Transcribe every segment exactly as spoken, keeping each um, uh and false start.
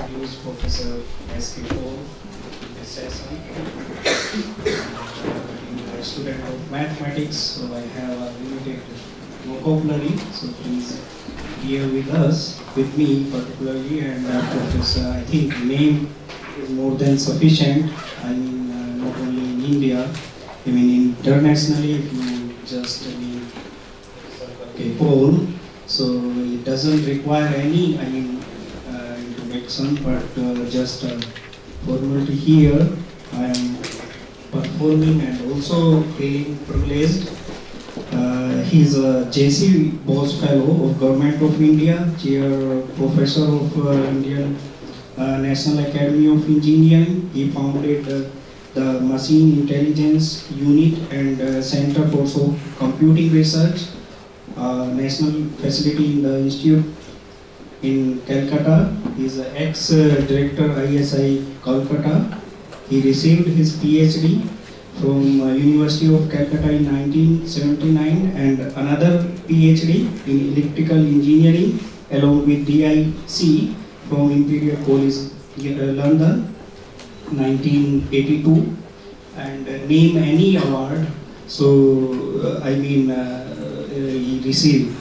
introduce Professor S K Paul in this session. I'm a student of mathematics, so I have a limited vocabulary, so please bear with us, with me particularly, and uh, Professor, I think name is more than sufficient. I mean, uh, not only in India, I mean internationally, if you just, I mean, okay, Paul, so it doesn't require any, I mean, uh, introduction, but uh, just uh, formality here. I am performing and also feeling privileged. Uh, he is a J C Bose Fellow of Government of India, Chair Professor of uh, Indian uh, National Academy of Engineering. He founded uh, the Machine Intelligence Unit and uh, Center for so Computing Research, uh, national facility in the institute in Calcutta. He is an ex-director I S I Calcutta. He received his PhD from uh, University of Calcutta in nineteen seventy-nine and another PhD in electrical engineering along with D I C from Imperial College uh, London nineteen eighty-two, and uh, name any award. So uh, I mean uh, uh, he received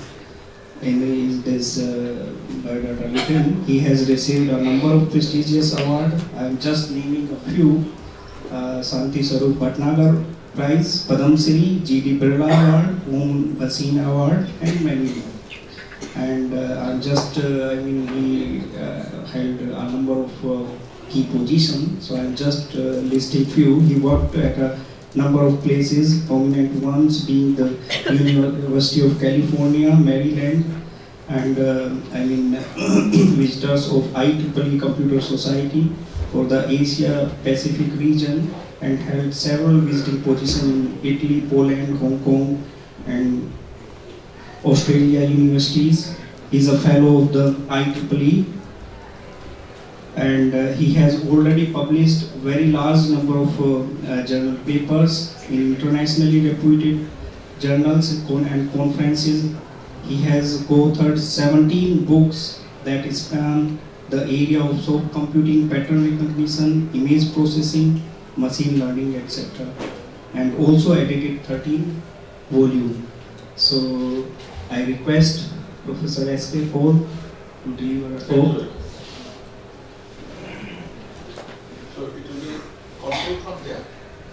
in this uh, biodata written. He has received a number of prestigious awards. I am just naming a few. Uh, Santi Swarup Bhatnagar Prize, Padam Shri, G D Birla Award, Om Basina Award, and many more. And uh, I'm just, uh, I mean, he uh, held a number of uh, key positions, so I'm just uh, listing few. He worked at a number of places, prominent ones being the University of California, Maryland, and uh, I mean, visitors of I triple E Computer Society for the Asia Pacific region, and held several visiting positions in Italy, Poland, Hong Kong, and Australia universities. He is a fellow of the I triple E, and uh, he has already published very large number of uh, uh, journal papers in internationally reputed journals and conferences. He has co-authored seventeen books that span the area of soft computing, pattern recognition, image processing, machine learning, et cetera, and also edited thirteen volumes. So I request Professor S K Paul to deliver a talk. So it will be control from there.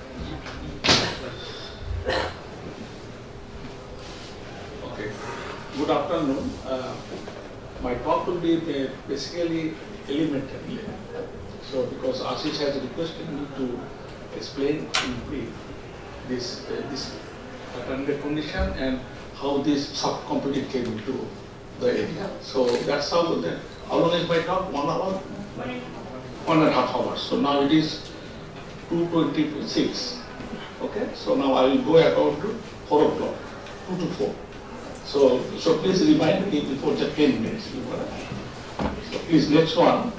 Okay. Good afternoon. Uh, my talk will be basically elementary. So because Ashish has requested me to explain in brief this uh, this pattern recognition and how this soft computing came into the area. So that's how the, how long is my talk? One hour? One and a half hours. So now it is two twenty-six. Okay, so now I will go about to four o'clock, two to four. So so please remind me before just ten minutes. So please, next one.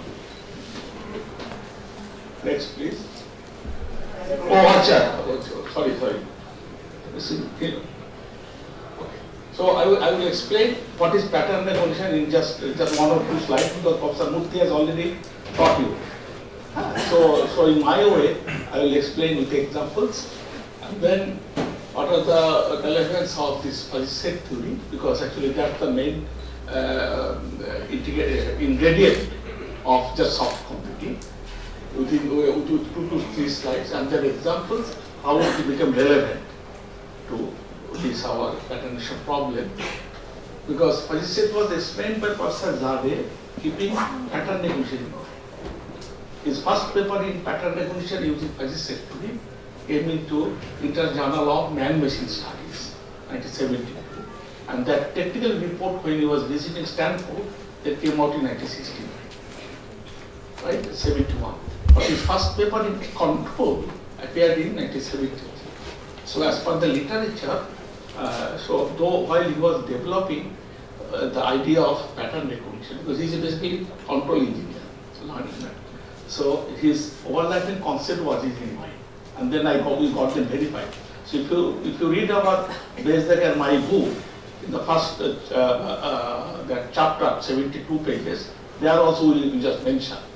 Next, please. Oh, Acha. Sorry, sorry. Listen, okay. So I will, I will explain what is pattern recognition in just just one or two slides, because Professor Murthy has already taught you. So so in my way, I will explain with examples, and then what are the elements of this set theory, because actually that's the main uh, ingredient of just soft computing. Within with two to three slides, and then examples how it become relevant to this our pattern recognition problem. Because fuzzy set was explained by Professor Zade, keeping pattern recognition. His first paper in pattern recognition using fuzzy set theory came into Interjournal of Man-Machine Studies, nineteen seventy-two, and that technical report when he was visiting Stanford, that came out in nineteen sixty-nine, right, seventy-one. But his first paper in control appeared in nineteen seventy-two. So as per the literature, uh, so though while he was developing uh, the idea of pattern recognition, because he is basically control engineer, so learning that. So his overlapping concept was in mind, and then I got, we got them verified. So if you if you read our Bezdek and my book, in the first uh, uh, uh, that chapter, seventy-two pages, there also we, we just mention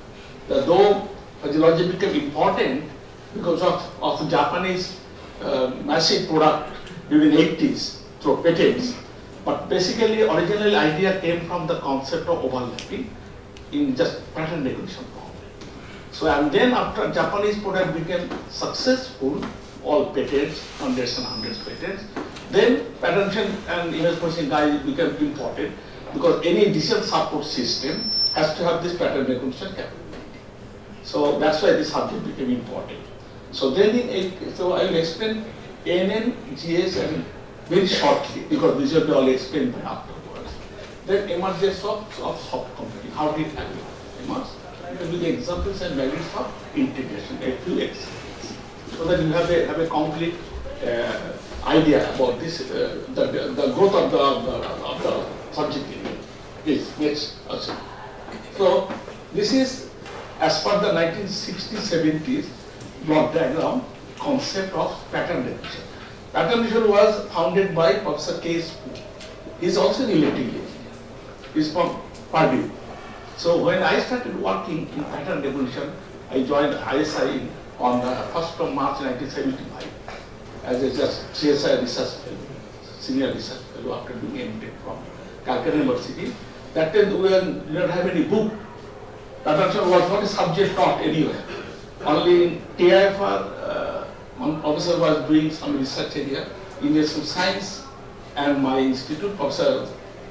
The though physiology became important because of, of Japanese uh, massive product during eighties through patents, but basically original idea came from the concept of overlapping in just pattern recognition form. So and then after Japanese product became successful, all patents, hundreds and hundreds of patents, then pattern recognition and image processing guys became important because any decision support system has to have this pattern recognition capability. So that's why this subject became important. So then in eight, so I will explain A N N, G S and very shortly because this will be all explained by afterwards. Then emergence of, of soft computing. How did it emerge? With the examples and merits of integration, a few examples, so that you have a have a complete uh, idea about this, uh, the, the the growth of the of the, of the subject area. Yes, next. Also. So this is as per the nineteen sixties seventies block diagram concept of pattern recognition. Pattern recognition was founded by Professor K. Spoo. He is also relatively engineer. He is from Purdue. So when I started working in pattern recognition, I joined I S I on the first of March nineteen seventy-five as a just C S I research fellow, senior research fellow after doing M Tech from Calcutta University. That time we did not have any book. Pattern recognition was not a subject taught anywhere. Only in T I F R, uh, one professor was doing some research area in University of Science, and my institute, Professor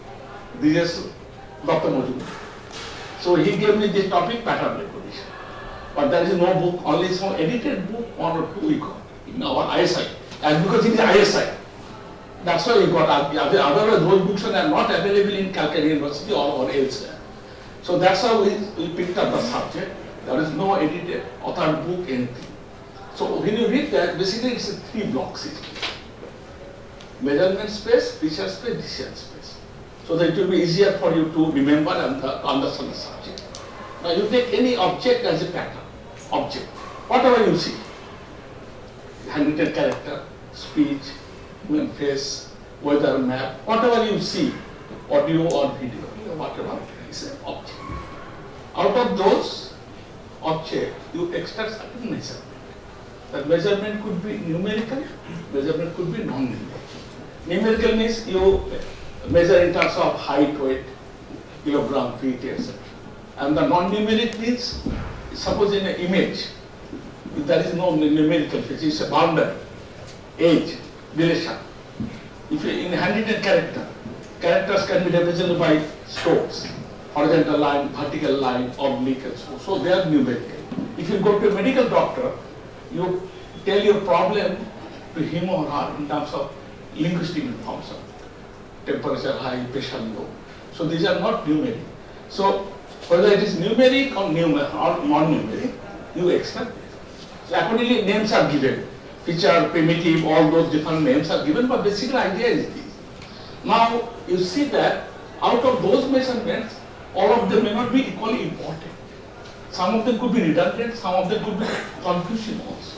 Doctor Majumdar. So he gave me this topic, pattern recognition. But there is no book, only some edited book, one or two we got in our I S I. And because it is I S I, that's why we got. Otherwise, those books are not available in Calcutta University or, or elsewhere. So that's how we, we picked up the subject. There is no edited authored book, anything. So when you read that, basically it's a three block system. Measurement space, feature space, decision space. So that it will be easier for you to remember and the, to understand the subject. Now you take any object as a pattern, object, whatever you see, handwritten character, speech, human face, weather map, whatever you see, audio or video, whatever is an object. Out of those objects, you extract certain measurement. That measurement could be numerical, measurement could be non-numerical. Numerical means you measure in terms of height, weight, kilogram, feet, et cetera. And the non-numeric means, suppose in an image, if there is no numerical feature, it's a boundary, age, duration. If you in handwritten character, characters can be represented by strokes, horizontal line, vertical line, oblique, and so. So they are numerical. If you go to a medical doctor, you tell your problem to him or her in terms of linguistic information. Temperature high, pressure low. So these are not numeric. So whether it is numeric or, numer or non-numeric, you extract it. So accordingly names are given. Feature, primitive, all those different names are given, but basic idea is this. Now you see that out of those measurements, all of them may not be equally important. Some of them could be redundant, some of them could be confusing also.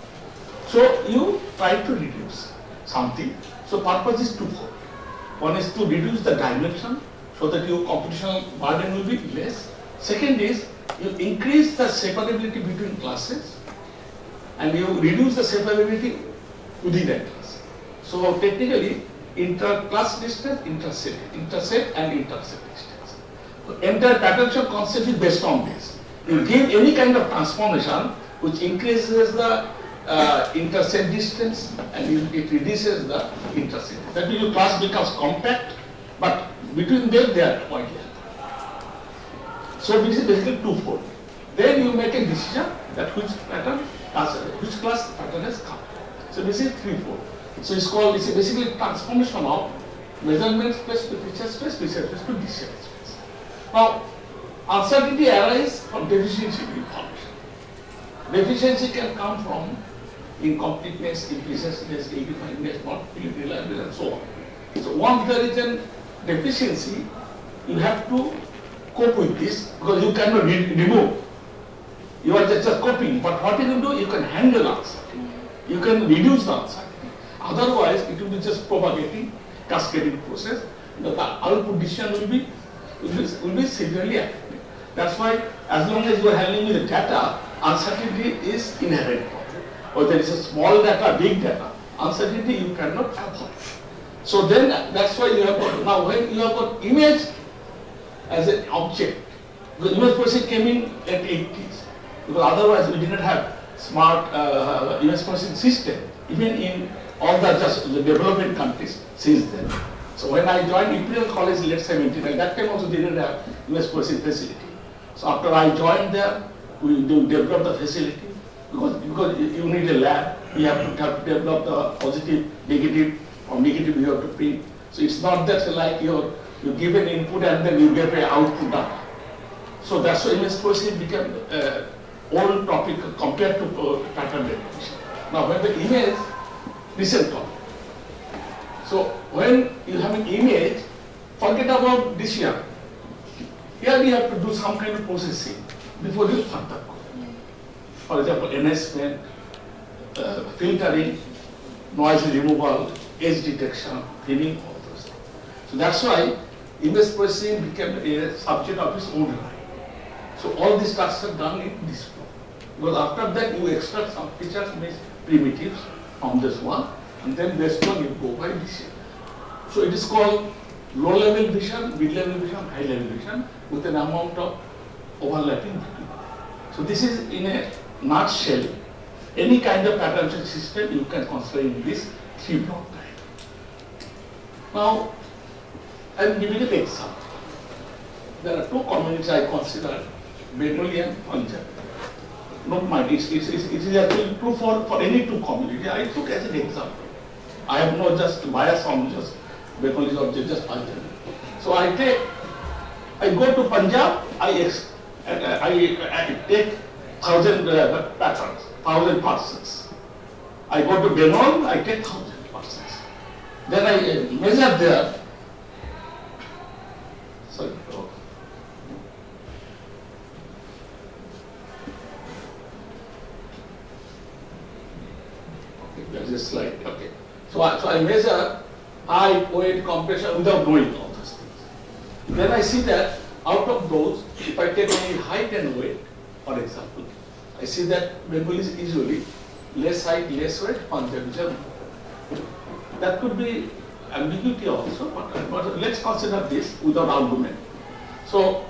So you try to reduce something. So purpose is twofold. One is to reduce the dimension so that your computational burden will be less. Second is you increase the separability between classes and you reduce the separability within that class. So technically, inter-class distance, interset, interset and intercept distance. So entire pattern concept is based on this. You give any kind of transformation which increases the uh, intercept distance and it reduces the intercept. That means your class becomes compact, but between them they are quite large. So this is basically twofold. Then you make a decision that which pattern, class, which class pattern has come. So this is threefold. So it's called, it's basically transformation of measurement space to feature space, feature space to decision space. Now, uncertainty arises from deficiency in information. Deficiency can come from incompleteness, impreciseness, ill-definedness, not reliable, and so on. So once there is a deficiency, you have to cope with this because you cannot re remove. You are just, just coping, but what you can do, you can handle uncertainty. You can reduce the uncertainty. Otherwise, it will be just propagating, cascading process. The output decision will be, will be, will be severely affected. That's why as long as you are handling with the data, uncertainty is inherent. Whether it's a small data, big data, uncertainty you cannot avoid. So then that's why you have got, now when you have got image as an object, the image processing came in at eighties, because otherwise we did not have smart uh, image processing system, even in all the just the developing countries since then. So when I joined Imperial College in late seventies, that time also they didn't have image processing facility. So after I joined there, we do develop the facility, because, because you need a lab, you have to, have to develop the positive, negative, or negative you have to print. So it's not that like you're, you give an input and then you get an output data. So that's why image processing became uh, old topic compared to uh, pattern recognition. Now when the image, recent topic. So when you have an image, forget about this here. Here you have to do some kind of processing before you further go. For example, enhancement, uh, filtering, noise removal, edge detection, thinning, all those things. So that's why image processing became a subject of its own right. So all these tasks are done in this flow. Because after that you extract some features, means primitives from this one, and then based on you go by this. So it is called low level vision, mid level vision, high level vision with an amount of overlapping between. So this is in a nutshell, any kind of pattern system you can consider in this three block diagram. Now I am giving an example. There are two communities I consider, Bengali and Punjabi. Not mind, it's, it's, it's, it is actually true for, for any two communities. I took as an example. I have no just bias on just Bengalis or just Punjabi. So I take, I go to Punjab, I, ex, I, I, I take thousand uh, patterns, thousand parcels. I go to Bengal, I take thousand parcels. Then I uh, measure there. Sorry. Oh. Okay, there's a slide. Okay. So I, so I measure height, weight, compression without knowing all those things. Then I see that out of those, if I take only height and weight, for example, I see that Bengali is usually less height, less weight, Punjabi is more. That could be ambiguity also, but, but let's consider this without argument. So,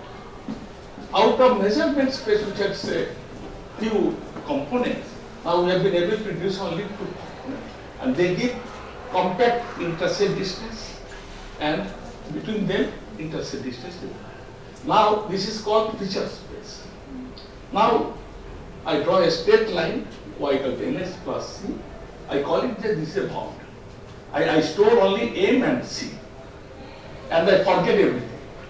out of measurement space which has a few components, now we have been able to reduce only two components, and they give compact intercept distance and between them intercept distance. Now this is called feature space. Now I draw a straight line y equal to ns plus c. I call it that this is a boundary. I, I store only m and c and I forget everything.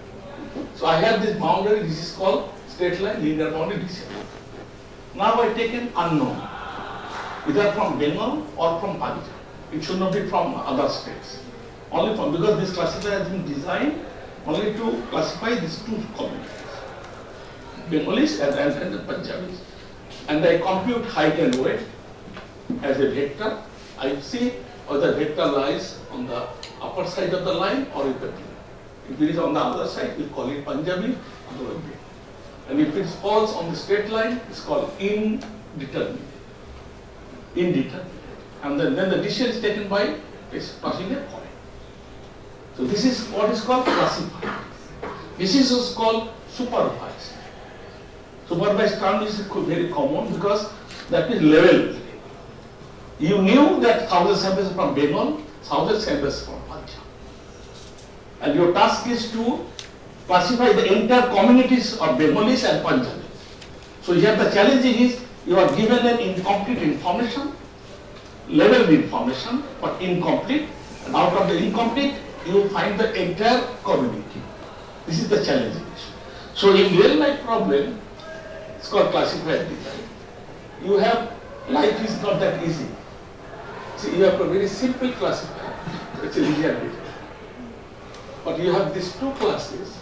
So I have this boundary, this is called straight line linear boundary decision. Now I take an unknown, either from Bengal or from Punjab. It should not be from other states. Only from, because this classifier has been designed only to classify these two communities, Bengalis and, and, and the Punjabis. And I compute height and weight as a vector. I see whether the vector lies on the upper side of the line or in the middle. If it is on the other side, we call it Punjabi, otherwise. And if it falls on the straight line, it's called indeterminate. Indeterminate. And then, then the decision is taken by passing a coin. So this is what is called classified. This is what's called supervised. Supervised term is very common because that is level. You knew that thousand samples from Bengal, thousand samples from Punjab. And your task is to classify the entire communities of Bengalis and Punjabis. So here the challenge is you are given an incomplete information, level information, but incomplete, and out of the incomplete, you find the entire community. This is the challenge. So in real life problem, it's called classified design. You have, life is not that easy. See, you have a very simple classifier, it's a linear data. But you have these two classes,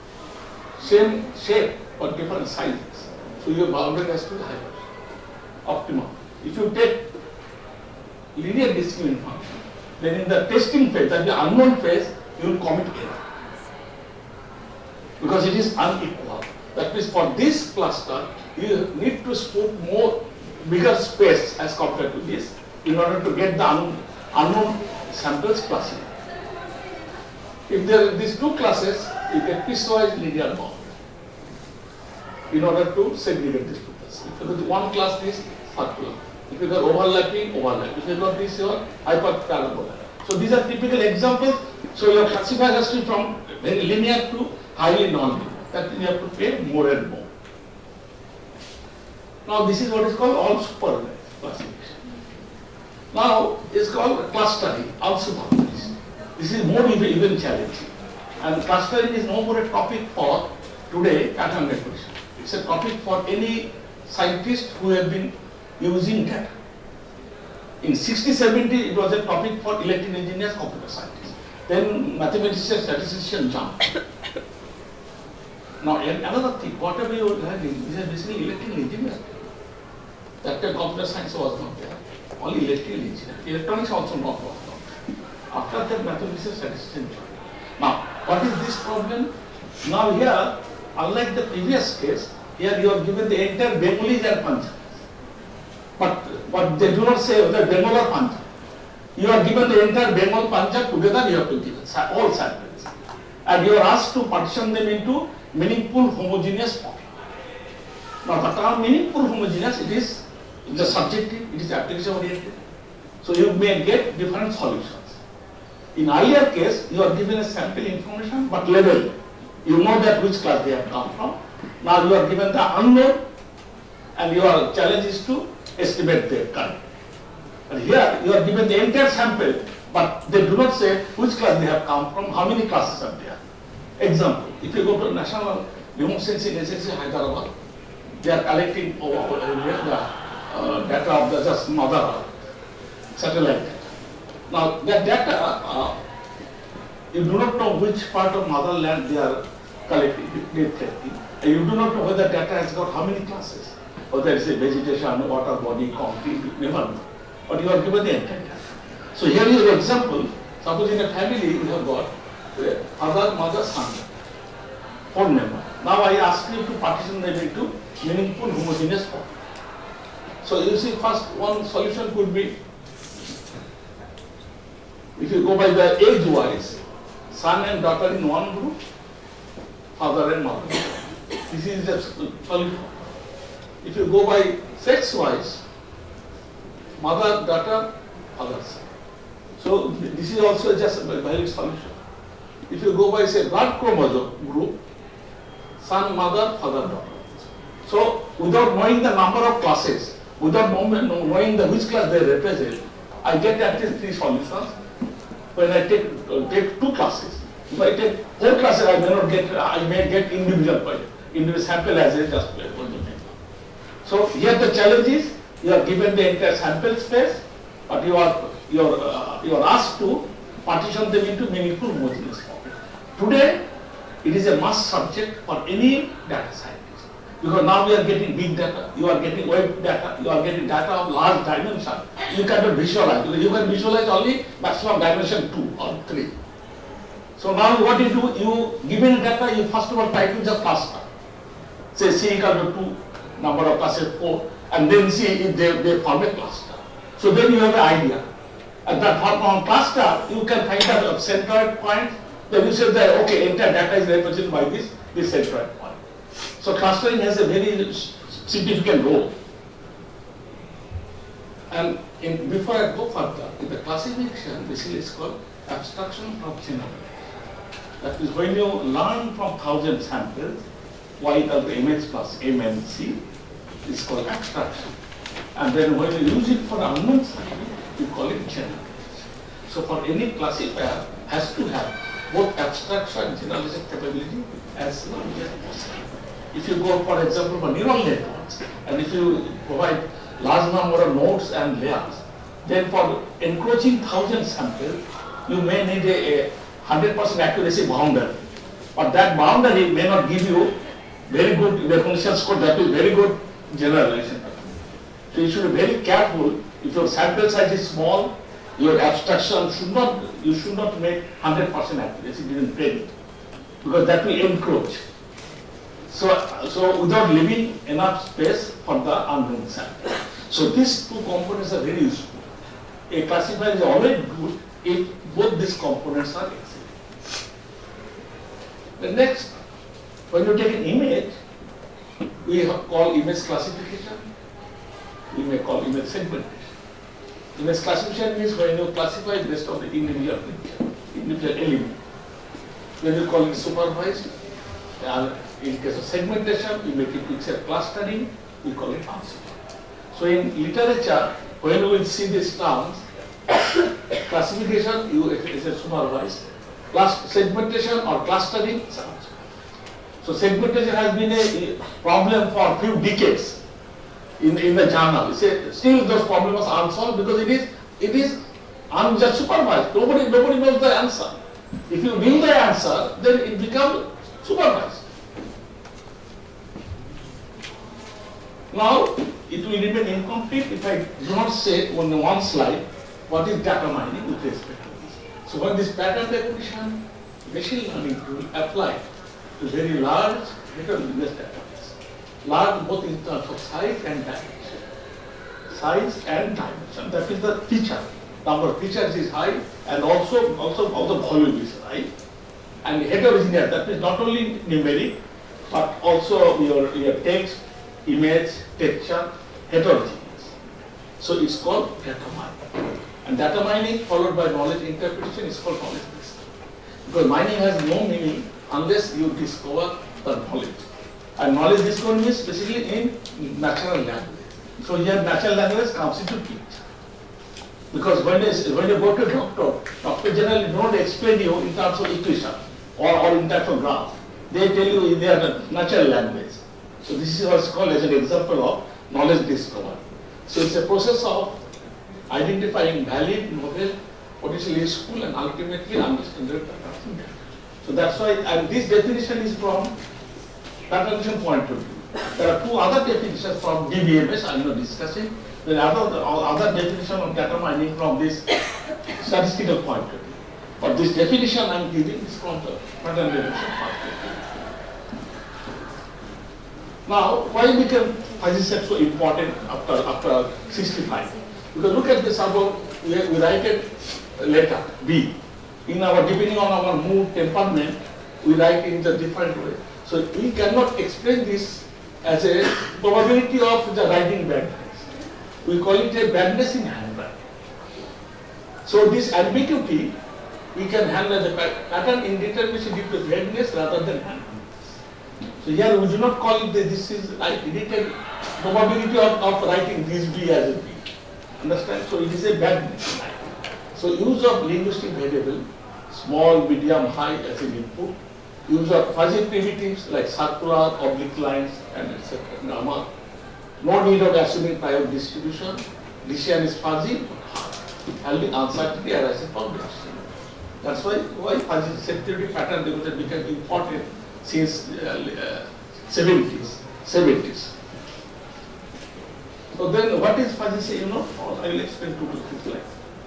same shape but different sizes. So your boundary has to be higher, optimum. If you take linear discriminant function, then in the testing phase, that is the unknown phase, you will commit error. Because it is unequal. That means for this cluster, you need to put more bigger space as compared to this in order to get the un unknown samples classified. If there are these two classes, you get piecewise linear bound in order to segregate these two classes. If you got one class is circular, if you got overlapping, overlap. If you got this, your hyperparabola. So these are typical examples. So your classifier has to be from very linear to highly non-linear. That you have to pay more and more. Now this is what is called all supervised classification. Now it's called clustering, unsupervised. This is more even, even challenging. And clustering is no more a topic for today pattern recognition. It's a topic for any scientist who have been using data. In sixty seventy it was a topic for electrical engineers, computer scientists. Then mathematicians, statisticians jumped. Now another thing, whatever you are learning, these are basically electrical engineers. That time computer science was not there. Only electrical engineers. Electronics also not was not there. After that, mathematicians, statisticians joined. Now, what is this problem? Now here, unlike the previous case, here you are given the entire Bengalis and Punjabis. But but they do not say whether Bengal or Punjab. You are given the entire Bengal, Punjab together. You have to give it, all samples, and you are asked to partition them into meaningful homogeneous population. Now the term meaningful homogeneous, it is the subjective, it is application oriented. So you may get different solutions. In earlier case, you are given a sample information but level. You know that which class they have come from. Now you are given the unknown and your challenge is to estimate their current. And here you are given the entire sample but they do not say which class they have come from, how many classes are there. Example, if you go to National Remote Sensing Agency Hyderabad, they are collecting over, over the uh, data of the just mother satellite data. Now that data, uh, you do not know which part of motherland they are collecting, reflecting, and you do not know whether data has got how many classes, whether it's a vegetation, water body, concrete, you never know. But you are given the entire data. So here is an example. Suppose in a family you have got father, mother, son, phone number. Now I ask you to partition them into meaningful homogeneous form. So you see, first one solution could be, if you go by the age wise, son and daughter in one group, father and mother. This is the solution. If you go by sex wise, mother, daughter, father, son. So this is also just a valid solution. If you go by say blood chromosome group, son, mother, father, daughter. So without knowing the number of classes, without knowing the which class they represent, I get at least three solutions. When I take uh, take two classes, if I take four classes, I may not get. I may get individual point, individual sample as a just play. So here the challenge is you are given the entire sample space, but you are you are uh, you are asked to partition them into meaningful homogeneous form. Today, it is a must subject for any data scientist. Because now we are getting big data, you are getting web data, you are getting data of large dimension. You cannot visualize. You can visualize only maximum dimension two or three. So now what you do, you given data, you first of all try to just cluster. Say C equal to two, number of classes four, and then see if they, they form a cluster. So then you have an idea. At that form cluster, you can find out a centroid point. Then you say that okay, entire data is represented by this, this centroid point. So clustering has a very significant role. And in, before I go further, in the classification, basically it's called abstraction from generality. That is when you learn from thousand samples, y equal to mx plus m and c, it's called abstraction. And then when you use it for unknown sample, you call it generalization. So for any classifier has to have both abstraction and generalization capability as long as possible. If you go, for example, for neural networks, and if you provide large number of nodes and layers, then for encroaching thousand samples, you may need a one hundred percent accuracy boundary. But that boundary may not give you very good recognition score, that is very good generalization. So you should be very careful. If your sample size is small, your abstraction should not, you should not make one hundred percent accuracy during training, because that will encroach. So, so without leaving enough space for the unknown sample. So these two components are very useful. A classifier is always good if both these components are existing. The next, when you take an image, we have call image classification. We may call image segmentation. Image classification means when you classify based on the individual picture, individual element. When you call it supervised, uh, in case of segmentation, we make it picture clustering, we call it unsupervised. So in literature, when you will see these terms, classification you is a supervised, class segmentation or clustering is unsupervised. So segmentation has been a problem for a few decades in, in the journal. Say, still those problems are unsolved because it is it is unjust supervised. Nobody nobody knows the answer. If you knew the answer, then it becomes supervised. Now it will remain incomplete if I do not say on one slide what is data mining with respect to this. So when this pattern recognition machine learning tool applied to very large heterogeneous database, large both in terms of size and dimension. Size and dimension, that is the feature. Number of features is high and also also, also volume is high. And heterogeneous, that means not only numeric but also your, your text, image, texture, heterogeneous. So it's called data mining. And data mining followed by knowledge interpretation is called knowledge discovery. Because mining has no meaning unless you discover the knowledge. And knowledge discovery is basically in natural language. So here natural language comes into picture. Because when, they, when you go to a doctor, doctor generally don't explain you in terms of equation or, or in terms of graph. They tell you in their natural language. So this is what's called as an example of knowledge discovery. So it's a process of identifying valid, novel, potentially useful, and ultimately understandable data. So that's why, and this definition is from pattern point of view. There are two other definitions from D B M S I am not discussing. There are other, other definition of data mining from this statistical point of view. But this definition I am giving is from the pattern definition point of view. Now, why became fuzzy set so important after after sixty-five? Because look at this about we, we write a letter B. In our depending on our mood, temperament, we write in the different way. So we cannot explain this as a probability of the writing badness. We call it a badness in handwriting. So this ambiguity we can handle the pattern indetermination due to vagueness rather than handedness. So here we do not call it that this is like edited probability of, of writing this B as a B. Understand? So it is a badness. So use of linguistic variable, small, medium, high as an input, use of fuzzy primitives like circular, oblique lines, and et cetera. Grammar. No need of assuming prior distribution. Decision is fuzzy but hard. Handling uncertainty arises from decision. That's why why fuzzy sensitivity pattern recognition became important since uh, uh, seventies. seventies. So then, what is fuzzy say? You know, I will explain two to three slides.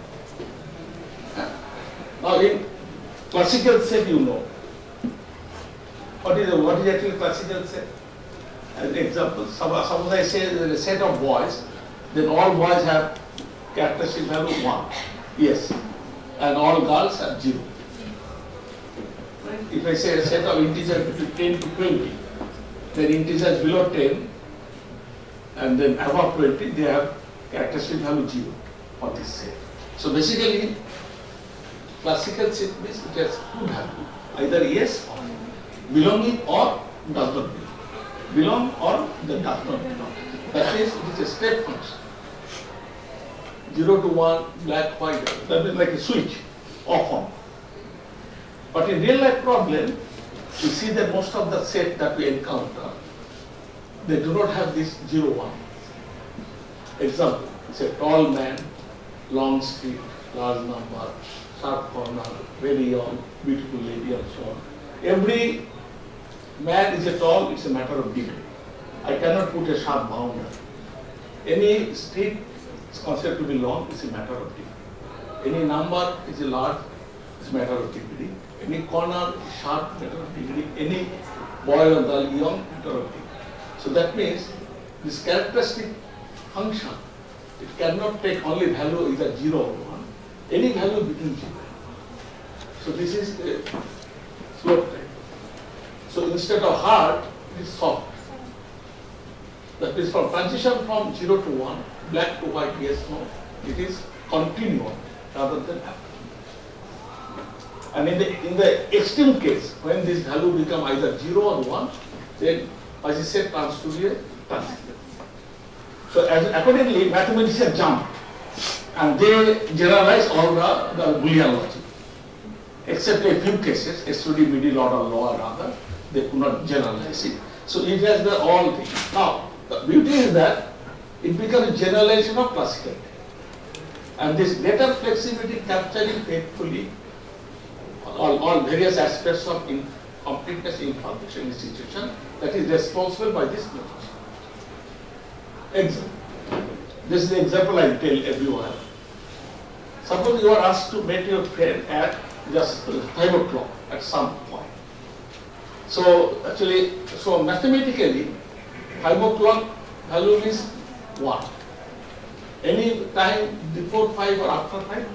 Now, in classical set, you know, what is what is actually classical set? As an example, suppose, suppose I say there is a set of boys, then all boys have characteristic value one, yes, and all girls have zero. Right? If I say a set of integers between ten to twenty, then integers below ten and then above twenty, they have characteristic value zero for this set. So basically, classical set means it has two values, either yes or no, belonging or does not belong. Belong or the does not belong. That is, it is a step function. zero to one, black, white, that is like a switch, off on. But in real life problem, you see that most of the set that we encounter, they do not have this zero one. Example, it's a tall man, long street, large number, sharp corner, very young, beautiful lady and so on. Every man is a tall, it's a matter of degree. I cannot put a sharp boundary. Any street is considered to be long, it's a matter of degree. Any number is a large, it's a matter of degree. Any corner is sharp, matter of degree. Any boy or girl, young, interrupting. So that means this characteristic function, it cannot take only value either zero or one, any value between zero. So this is a slope type. So instead of hard, it is soft. That is from transition from zero to one, black to white, yes, no, it is continuum rather than abstract. And in the in the extreme case, when this value become either zero or one, then as I said, turns to be a transition. So as accordingly, mathematicians jump and they generalize all the, the Boolean logic. Except a few cases, excluding middle order law or other, they could not generalize it. So it has the all things. Now, the beauty is that it becomes a generalization of classical data. And this data flexibility capturing faithfully all, all various aspects of in completeness information institution that is responsible by this knowledge. Example. This is the example I tell everyone. Suppose you are asked to meet your friend at just five o'clock at some point. So actually, so mathematically, five o'clock value is one. Any time before five or after five,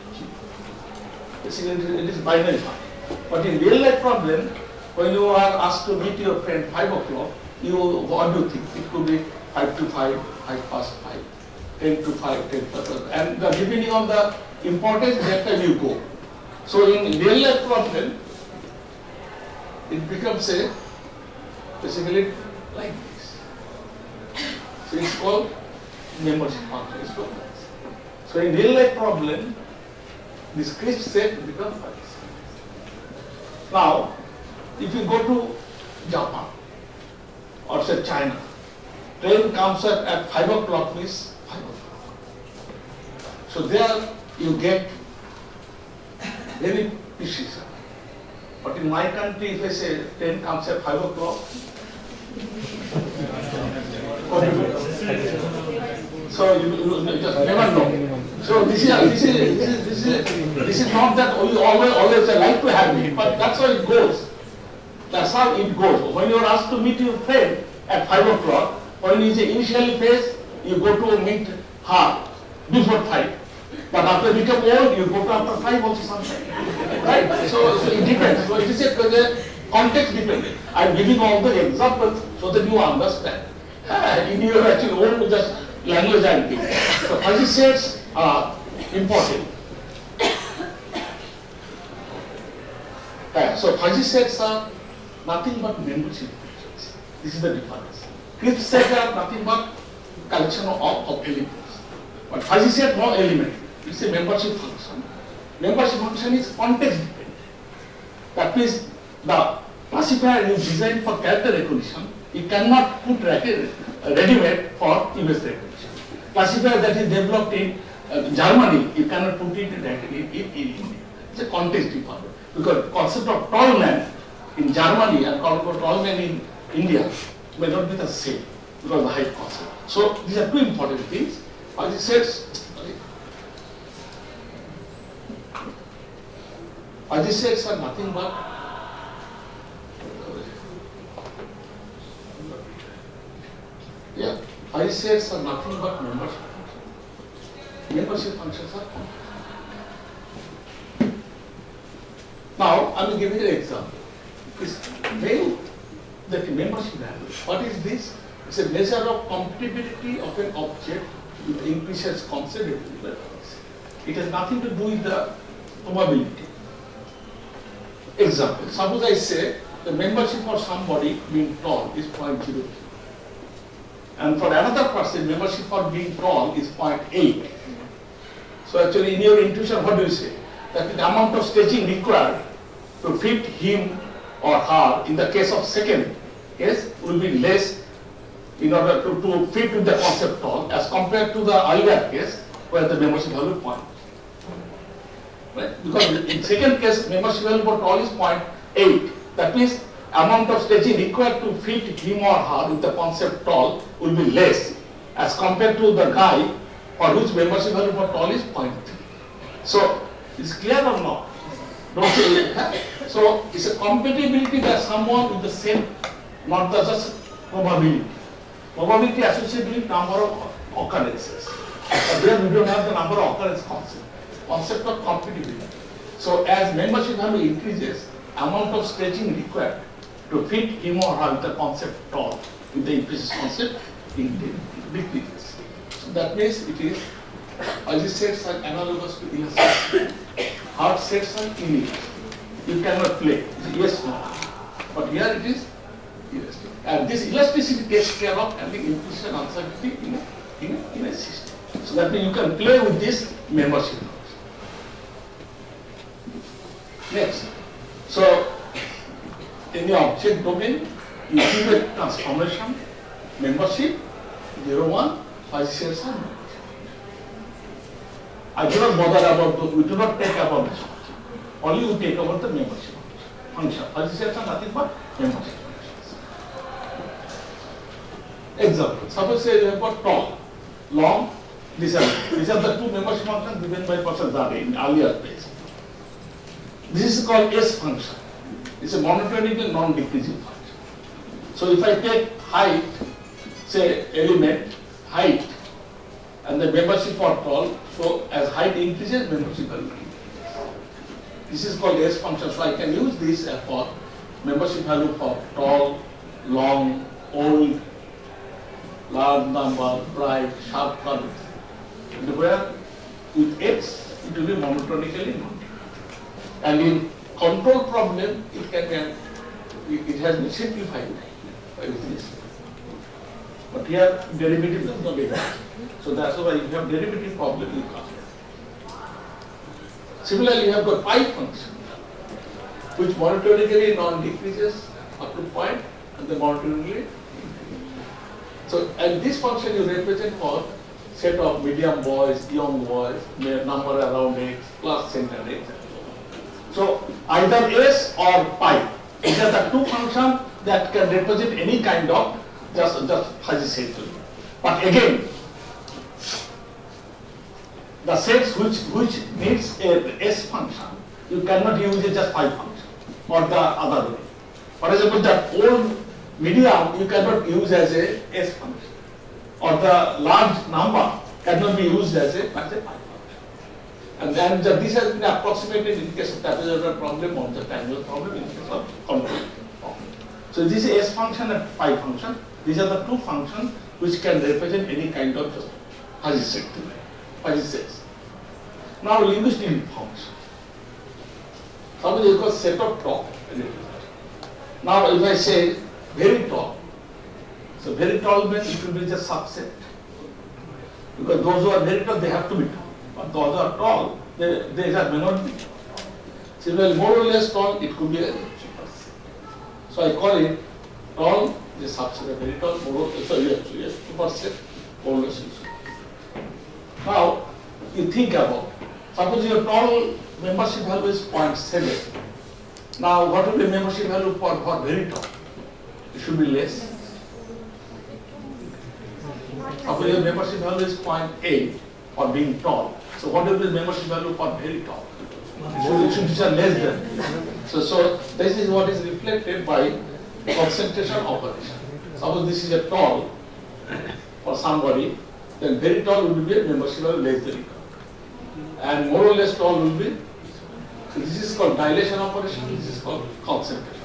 it is binary time. But in real life problem, when you are asked to meet your friend five o'clock, you what do you think? It could be five to five, five past five, ten to five, ten past five, and the, depending on the importance, that time you go. So in real life problem, it becomes a basically like this. So it's called membership function. It's called this. So in real life problem, this crisp set becomes like this. Now, if you go to Japan or say China, train comes at, at five o'clock means five o'clock. So there you get very precision. But in my country, if I say train comes at five o'clock, so you, you, you just never know. So this is this is this is this is, this is not that we always always like to have it, but that's how it goes. That's how it goes. When you are asked to meet your friend at five o'clock, when you say initially phase, you go to meet her before five. But after you become old, you go to after five also sometimes. Right? So, so it depends. So it is a, a context dependent. I am giving all the examples so that you understand. In your actually own just language I am giving. So fuzzy sets are important. Right. So fuzzy sets are nothing but membership functions. This is the difference. Crisp sets are nothing but collection of, of elements. But fuzzy set no element. It's a membership function. Membership function is context dependent. That means the classifier you design for character recognition, you cannot put ready-made for image recognition. Classifier that is developed in uh, Germany, you cannot put it in, in, in India. It's a context dependent. Because concept of tall man in Germany and concept of tall man in India may not be the same because of the height concept. So these are two important things. As it says, fuzzy sets are nothing but yeah, fuzzy sets are nothing but membership functions. Membership functions are complex. Now I will give you an example. This value, that membership value. What is this? It's a measure of compatibility of an object with implicit concept. It has nothing to do with the probability. Example, suppose I say the membership for somebody being tall is zero point zero three. And for another person, membership for being tall is zero point eight. So actually in your intuition, what do you say? That the amount of stretching required to fit him or her in the case of second case will be less in order to, to fit with the concept tall as compared to the earlier case where the membership value is point. Right? Because in second case, membership value for tall is zero point eight. That means amount of stretching required to fit him or her with the concept tall will be less as compared to the guy for whose membership value for tall is zero point three. So is clear or not? Don't say it. So it's a compatibility that someone with the same not the just probability. Probability associated with number of occurrences. But there we don't have the number of occurrence concept. Concept of compatibility. So as membership value increases, amount of stretching required to fit him or her with the concept tall with the implicit concept decreases. So that means it is, as these sets are analogous to elasticity. Hard sets are inelastic. You cannot play. Yes, no. But here it is elastic. And this elasticity takes care of having implicit uncertainty in a, in a, in a system. So that means you can play with this membership. Next. So in the object domain, you give a transformation, membership, zero one, fuzzy sets are membership. I do not bother about the, we do not take about this function. Only we take about the membership function. Fuzzy sets are nothing but membership functions. Example, suppose say you have got tall, long, these are, these are the two membership functions given by Professor Zade in earlier page. This is called S function. It's a monotonically non-decreasing function. So if I take height, say element, height, and the membership for tall, so as height increases, membership value increases. This is called S function. So I can use this for membership value for tall, long, old, large number, bright, sharp curve. And where with X, it will be monotonically non. And in control problem, it can be, it has been simplified with this. But here derivative does not exist. So that's why you have derivative problem you can't. Similarly, you have got pi function, which monotonically non-decreases up to point and the monotonically. So and this function you represent for set of medium boys, young boys, number around X plus center X. So either S or pi. These are the two functions that can represent any kind of just, just fuzzy set. But again, the sets which, which needs a S function, you cannot use it just pi function or the other way. For example, that old medium you cannot use as a S function, or the large number cannot be used as a, as a pi function. And then the, this has been approximated in case of trapezoidal problem or the triangular problem in case of control problem. So this is S function and pi function. These are the two functions which can represent any kind of just fuzzy set, fuzzy sets. Now linguistic function. Suppose you got set of tall. Now if I say very tall, so very tall means it will be just subset. Because those who are very tall, they have to be tall. But those who are tall, they, they may not be tall. Similarly, more or less tall, it could be a superset. So I call it tall, the subset of very tall, more or less, so yes, so yes, superset, more or less. Now, you think about, suppose your tall membership value is zero point seven. Now, what will be membership value for, for very tall? It should be less. Suppose your membership value is zero point eight for being tall. So what will be the membership value for very tall? It should, it should be less than. So, so this is what is reflected by concentration operation. Suppose this is a tall for somebody, then very tall will be a membership value less than equal. And more or less tall will be, so this is called dilation operation, this is called concentration.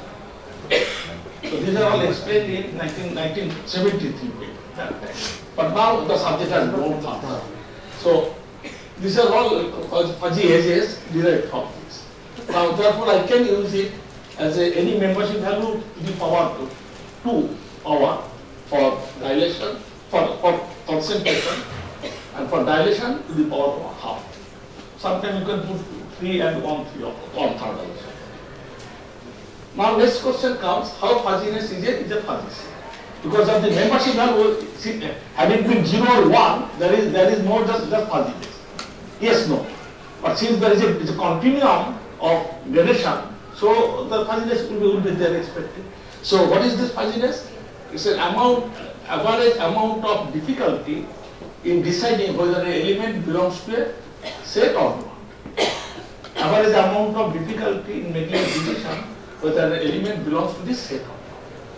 So these are all explained in nineteen seventy-three. But now the subject has grown further. So these are all fuzzy edges derived from this. Now therefore I can use it as a, any membership value to the power to two power for dilation, for, for concentration, and for dilation to the power of half. Sometimes you can put three and one three or one third also. Now next question comes, how fuzziness is a, is a fuzzy set? Because of the membership value, having been zero or one, there is there is no just, just fuzziness. Yes, no. But since there is a, it's a continuum of gradation, so the fuzziness will be, will be there expected. So what is this fuzziness? It's an amount, average amount of difficulty in deciding whether an element belongs to a set or not. Average amount of difficulty in making a decision whether an element belongs to this set or not.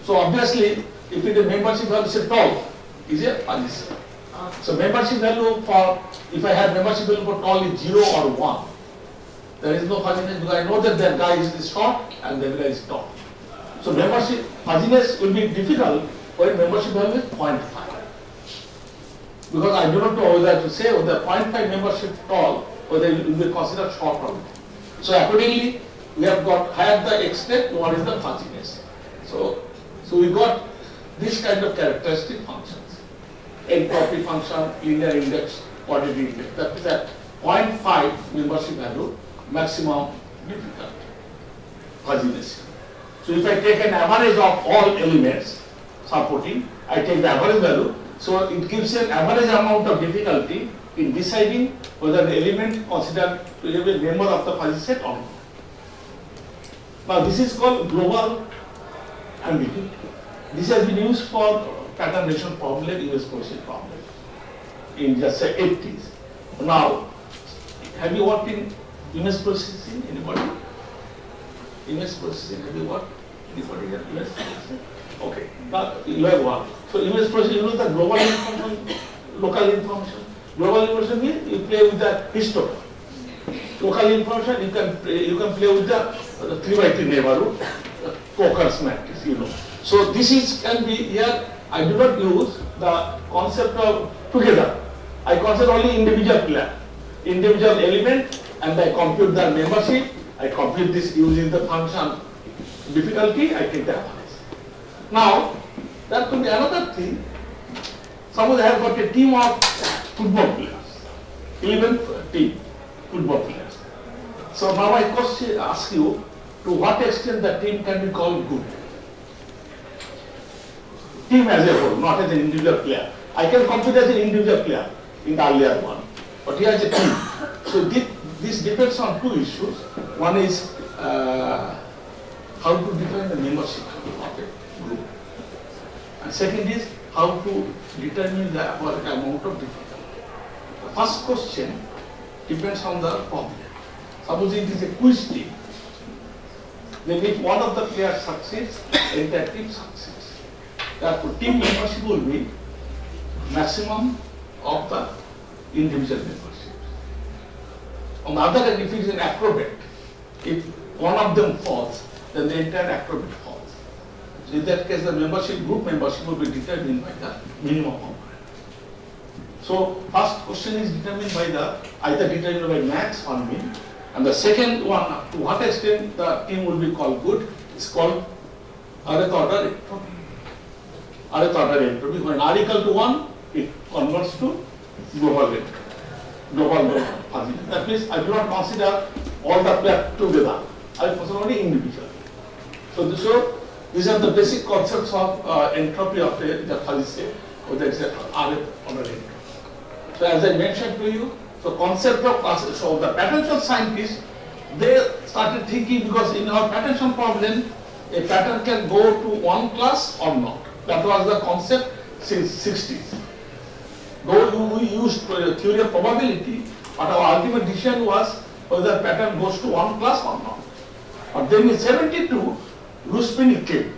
So obviously, if it is membership value say tall, is a fuzzy set. So membership value for, if I have membership value for tall is zero or one, there is no fuzziness because I know that that guy is short and that guy is tall. So membership fuzziness will be difficult when membership value is zero point five. Because I do not know whether to say whether zero point five membership tall, whether it will be considered short or not. So accordingly, we have got higher the extent, what is the fuzziness. So, so we got this kind of characteristic functions. Entropy function, linear index, quantity index. That is at zero point five membership value, maximum difficulty, fuzziness. So if I take an average of all elements supporting, I take the average value, so it gives an average amount of difficulty in deciding whether the element considered to be a member of the fuzzy set or not. Now this is called global ambiguity. This has been used for pattern recognition problem, image processing problem in just say eighties. Now, have you worked in image processing? Anybody? Image processing, have you worked? Anybody here? Image processing? Okay, now you have worked. So image processing, you know the global information, local information. Global information means you play with the histogram. Local information, you can play, you can play with the, the three by three neighborhood, uh, Coker's matrix, you know. So this is can be here. I do not use the concept of together. I consider only individual player, individual element, and I compute the membership. I compute this using the function difficulty. I take the average. Now that could be another thing. Suppose I have got a team of football players, eleven team football players. So now I question ask you, to what extent the team can be called good? Team as a whole, not as an individual player. I can compete as an individual player in the earlier one, but here is a team. So this, this depends on two issues. One is uh, how to define the membership of a group, and second is how to determine the amount of difficulty. The first question depends on the problem. Suppose it is a quiz team, then if one of the players succeeds, the entire team succeeds. Therefore, team membership will be maximum of the individual membership. On the other hand, if it is an acrobat, if one of them falls, then the entire acrobat falls. So in that case, the membership, group membership will be determined by the minimum number. So first question is determined by the, either determined by max or min. And the second one, to what extent the team will be called good, is called Rth order entropy. Rth order entropy. When R equal to one, it converts to global entropy. Global fuzzy. That means I do not consider all the players together. I consider only individually. So, this, so these are the basic concepts of uh, entropy of the, the fuzzy set, or the Rth order entropy. So as I mentioned to you, so concept of class, so the potential scientists, they started thinking, because in our potential problem, a pattern can go to one class or not. That was the concept since sixties. Though we used theory of probability, but our ultimate decision was whether pattern goes to one class or not. But then in seventy-two, Ruspini came.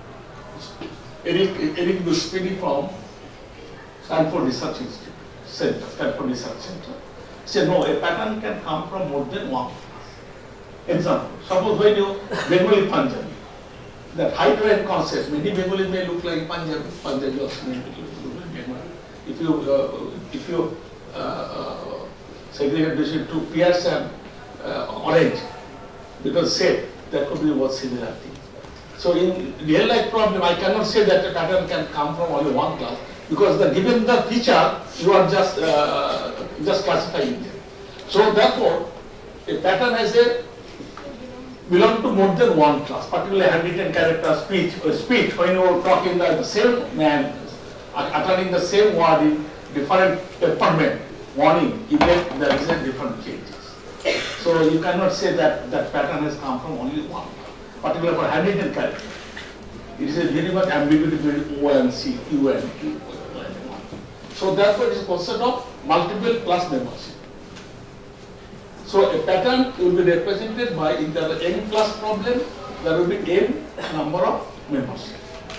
Eric, Eric Ruspini from Stanford Research Institute, Center, Stanford Research Center. Said no, a pattern can come from more than one class. Example, suppose when you Bengali Punjabi, that height range concept, many Bengali may look like Punjabi, Punjabi also may look like Bengali. If you, uh, if you uh, uh, segregate this into pears and uh, orange, because say that could be what similar thing. So in real life problem, I cannot say that a pattern can come from only one class, because the given the feature, you are just uh, just classifying them. So therefore, a pattern has a belong to more than one class, particularly handwritten character, speech, or speech when you are talking the, the same man, uttering the same word in different temperament, warning, even there is a different changes. So you cannot say that that pattern has come from only one, particularly for handwritten character. It is a very much ambiguity between O and C, Q and Q. So therefore, it is a concept of multiple class membership. So a pattern will be represented by, in the n class problem, there will be n number of membership.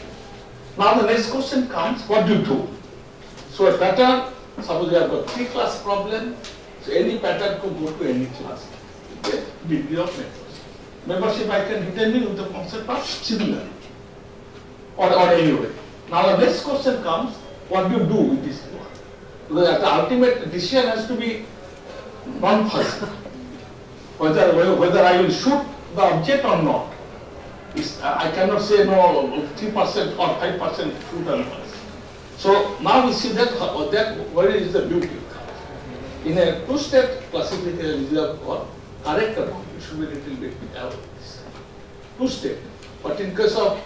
Now the next question comes, what do you do? So a pattern, suppose you have got three class problem, so any pattern could go to any class. Okay? Degree of membership. Membership I can determine with the concept of similarity or, or anyway. Now the next question comes, what do you do with this one? Because the ultimate decision has to be non-fuzzy. Whether, whether I will shoot the object or not. It's, I cannot say no three percent or five percent shoot or not. So now we see that, that where is the beauty. In a two-step classification, you have got correct amount. It should be a little bit average. Two-step. But in case of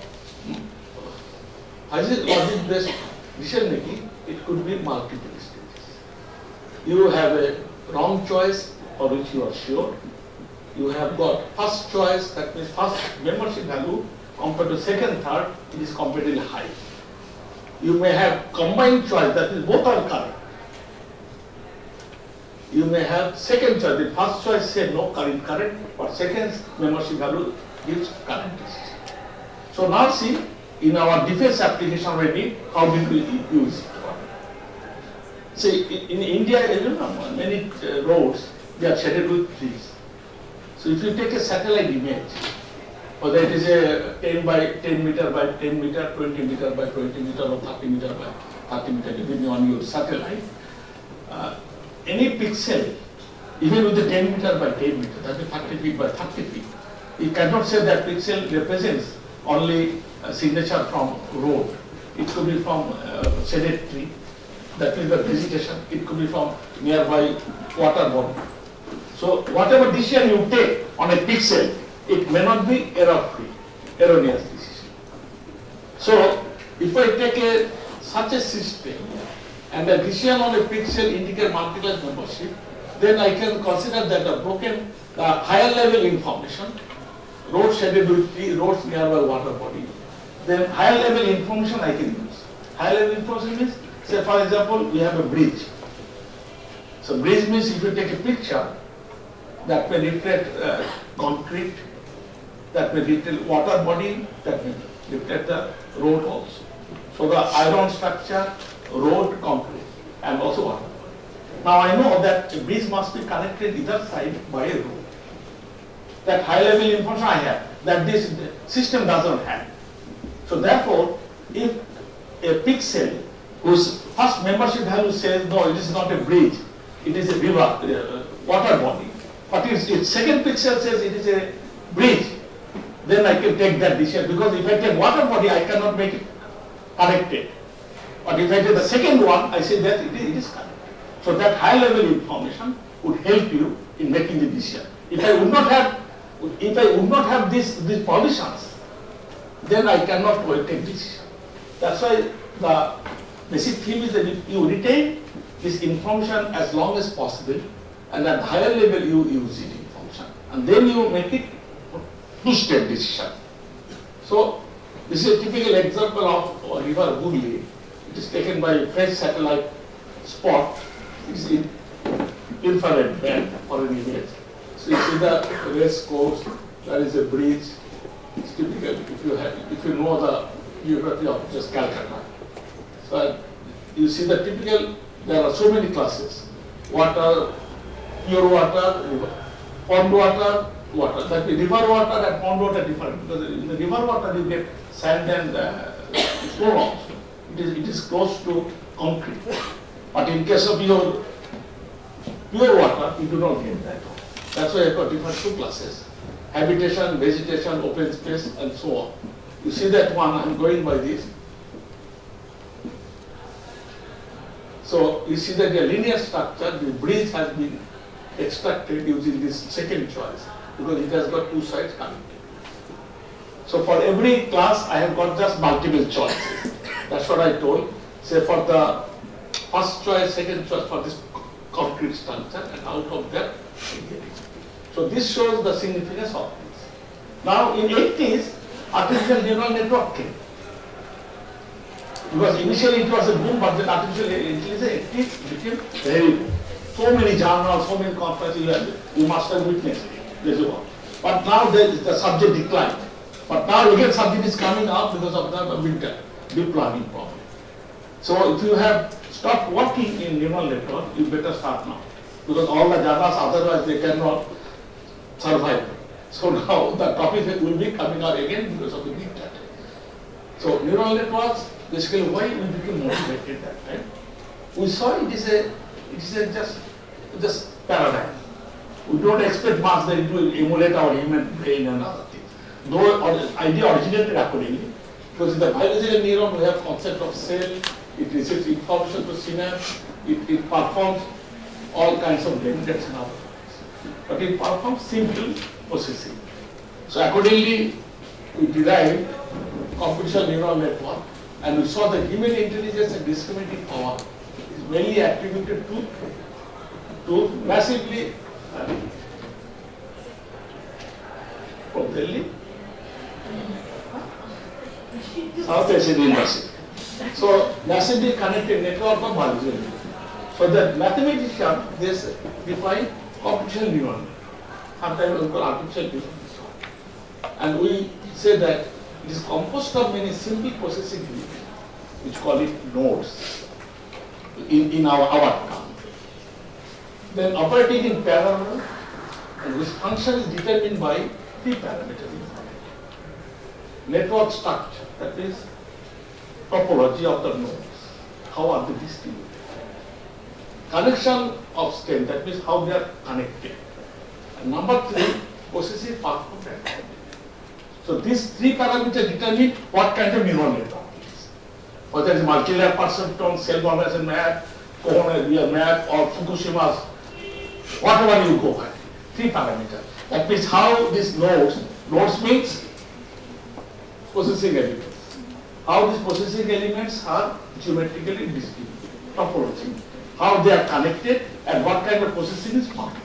logic-based decision making, it could be multiple stages. You have a wrong choice for which you are sure. You have got first choice, that means first membership value compared to second, third, it is comparatively high. You may have combined choice, that is both are correct. You may have second choice, the first choice said no current correct, but second membership value gives correct decision. So now see, in our defense application already, how did we use it? See, in, in India, you know, many uh, roads, they are shaded with trees. So if you take a satellite image, whether it is a ten by ten meter by ten meter, twenty meter by twenty meter or thirty meter by thirty meter, depending on your satellite, uh, any pixel, even with the ten meter by ten meter, that is thirty feet by thirty feet, you cannot say that pixel represents only a signature from road. It could be from uh, shaded tree, that is the vegetation. It could be from nearby water body. So whatever decision you take on a pixel, it may not be error-free, erroneous decision. So if I take a such a system and the decision on a pixel indicate multi-class membership, then I can consider that the broken, the higher level information, road shaded with tree, roads nearby water body, then higher level information I can use. Higher level information means, say for example, we have a bridge. So bridge means if you take a picture, that may reflect uh, concrete, that may reflect water body, that may reflect the road also. So the iron structure, road, concrete, and also water body. Now I know that a bridge must be connected either side by a road. That high level information I have, that this system doesn't have. So therefore, if a pixel whose first membership value says no, it is not a bridge, it is a river, uh, water body, but if its second pixel says it is a bridge, then I can take that decision, because if I take water body, I cannot make it connected. But if I take the second one, I say that it is, it is connected. So that high level information would help you in making the decision. If I would not have, if I would not have this, these provisions, then I cannot take decision. That's why the basic theme is that you retain this information as long as possible, and at higher level you use it in function, and then you make it two-step decision. So this is a typical example of river Hooghly. It is taken by French satellite spot. It is in infrared band for an image. So you see the race course. There is a bridge. It's typical if you have, if you know the geography of just Calcutta. So you see the typical. There are so many classes: water, pure water, river, pond water, water. That means river water and pond water are different, because in the river water you get sand and uh, stone also. It is, it is close to concrete. But in case of your pure water, you do not get that. That's why I have got different two classes: habitation, vegetation, open space, and so on. You see that one, I am going by this. So you see that the linear structure, the bridge has been extracted using this second choice, because it has got two sides connected. So for every class, I have got just multiple choices. That's what I told. Say for the first choice, second choice for this concrete structure, and out of that, I get it. So this shows the significance of this. Now in eighties, artificial neural network came. Because initially it was a boom, but then artificial intelligence became very, so many journals, so many conferences, you, have, you must have witnessed it. But now the, the subject declined. But now again subject is coming out because of the winter. deep learning problem. So if you have stopped working in neural network, you better start now. Because all the Javas, otherwise they cannot survive. So now the topic will be coming out again because of the big data. So neural networks, basically why we became motivated that time. We saw it is a, it is a just, just paradigm. We don't expect much that it will emulate our human brain and other things. No idea originated accordingly. Because in the biological neuron we have concept of cell, it receives information to synapse, it, it performs all kinds of remedies and other things. But it performs simple processing. So accordingly, we derived computational neural network, and we saw that human intelligence and discriminating power is mainly attributed to, to massively uh, from Delhi, South Asian University. So massively connected network of biology. So that mathematician, they define computational neural network. Sometimes we call artificial neural network. And we say that it is composed of many simple processing units, which call it nodes in, in our, our term. Then operating in parallel, and whose function is determined by three parameters. Network structure, that is topology of the nodes. How are they distributed? Connection of state, that means how they are connected. And number three, processing performance. So these three parameters determine what kind of neural network it is. Whether it is multi-layer perceptron, self-organization map, coherent map, or Fukushima's, whatever you go by. Three parameters. That means how these nodes, nodes means processing elements. How these processing elements are geometrically distributed, topology. How they are connected and what kind of processing is possible.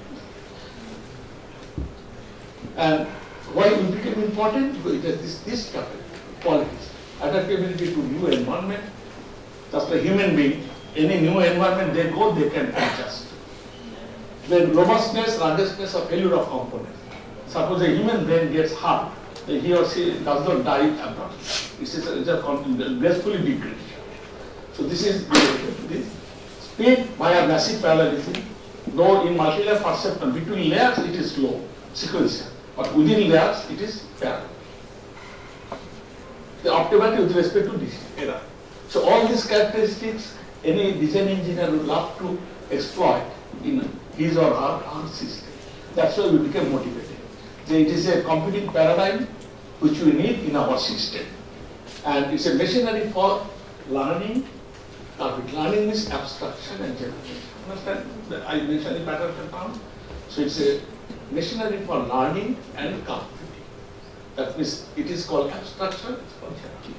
And why it became important? Because it has this, this qualities. Adaptability to new environment. Just a human being, any new environment they go, they can adjust. Then robustness, ruggedness or failure of components. Suppose a human brain gets hurt, he or she does not die abruptly. This is just gracefully degrades. So this is this speed by a massive parallelism. Though in multi-layer perceptron, between layers it is slow, sequential. But within layers, it is parallel. The optimality with respect to this error. So all these characteristics, any design engineer would love to exploit in his or her, her system. That's why we became motivated. So it is a computing paradigm which we need in our system. And it's a machinery for learning. Carpet learning means abstraction and generation. Understand? I mentioned the pattern and term. So it's a machinery for learning and computing. That means it is called abstraction, it's called generation.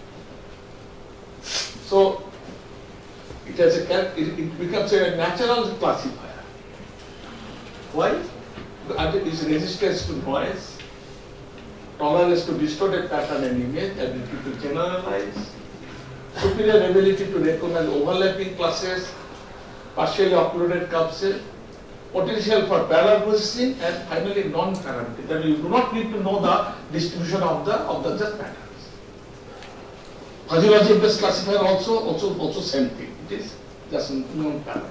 So it has a it, it becomes a natural classifier. Why? It is resistance to noise, tolerance to distorted pattern and image, ability to generalize, superior ability to recognize overlapping classes, partially uploaded subset, potential for parallel processing, and finally non-parametric. That you do not need to know the distribution of the of the just patterns. Fuzzy logic based classifier also also also same thing. It is just non-parametric.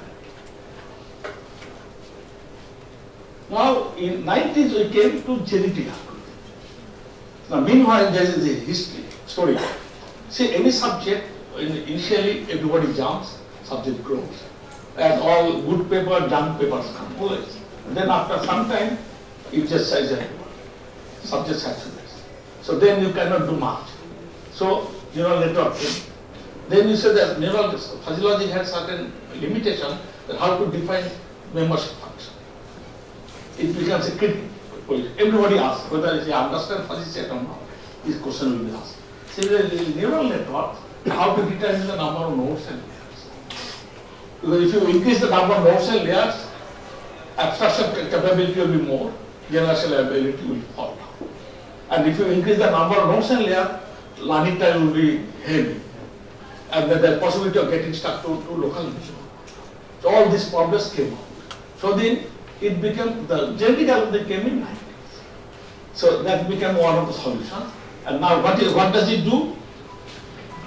Now in nineties we came to genetic algorithm. Now meanwhile there is a history story. See, any subject initially everybody jumps, subject grows. And all good paper, junk papers come. Always. Then after some time, it just says everyone. Subject saturates. So then you cannot do much. So neural network came. Then you say that neural fuzzy logic had certain limitation that how to define membership function. It becomes a critical. Everybody asks whether they understand fuzzy set or not. This question will be asked. Similarly, neural network, how to determine the number of nodes and layers. Because if you increase the number of nodes and layers, abstraction capability will be more, generation ability will fall down. And if you increase the number of nodes and layers, learning time will be heavy. And then the possibility of getting stuck to, to local region. So all these problems came out. So then it became, the genetic algorithm came in nineties. So that became one of the solutions. And now what, is, what does it do?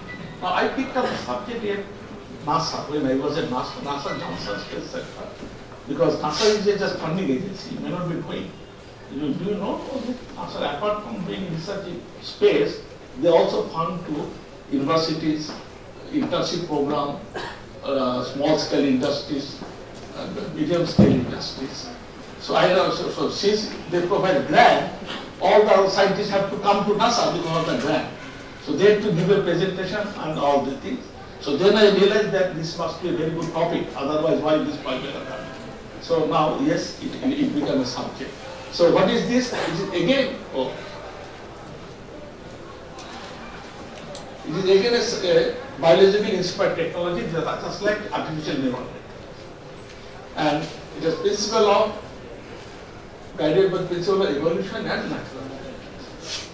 Now I picked up the subject at NASA when I was at NASA, NASA Johnson Space Center, because NASA is just funding agency, you may not be knowing. You, do you know NASA, apart from doing research in space, they also fund to universities, internship program, uh, small scale industries, uh, medium scale industries. So I know, so, so since they provide grant, all the scientists have to come to NASA because of the grant. So they have to give a presentation and all the things. So then I realized that this must be a very good topic, otherwise why this project are coming. So now, yes, it, it became a subject. So what is this? Is it again, oh, it is again a, a biologically inspired technology, just like artificial neural network. And it is principle of, guided by principle of evolution and natural selection.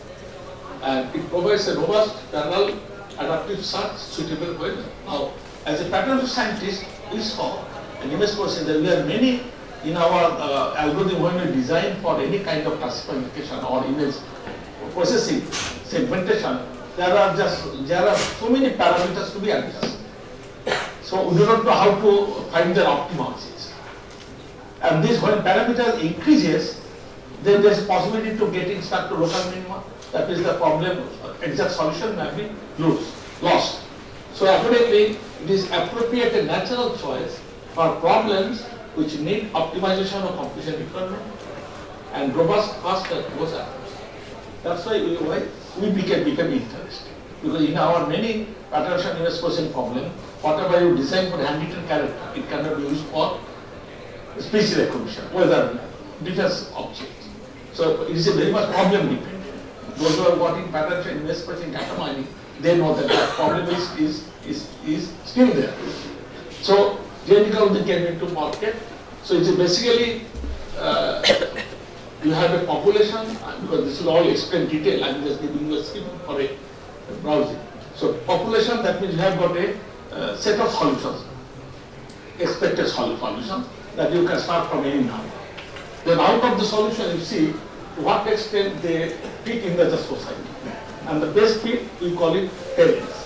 And it provides a robust parallel adaptive search suitable for it. Now, as a pattern scientist, we saw an image question that we have many in our uh, algorithm when we design for any kind of classification or image processing, segmentation, there are just, there are so many parameters to be adjusted. So we do not know how to find the optimality. And this, when parameters increases, then there is possibility to getting stuck to local minima. That is the problem, exact solution may be lose, lost. So accordingly, it is appropriate and natural choice for problems which need optimization of completion requirement and robust, fast and close approach. That's why we, why we became, became interested. Because in our many pattern image processing problem, whatever you design for handwritten character, it cannot be used for speech recognition, whether defense objects. So it is a very much problem dependent. Those who are working pattern and image processing data mining, they know that that problem is, is, is, is still there. So genetically came into market. So it's basically uh, you have a population, because this is all explained detail, I'm just giving you a scheme for a, a browsing. So population, that means you have got a uh, set of solutions, expected solutions that you can start from any number. Then out of the solution, you see to what extent they fit in the society. And the best fit, we call it parents.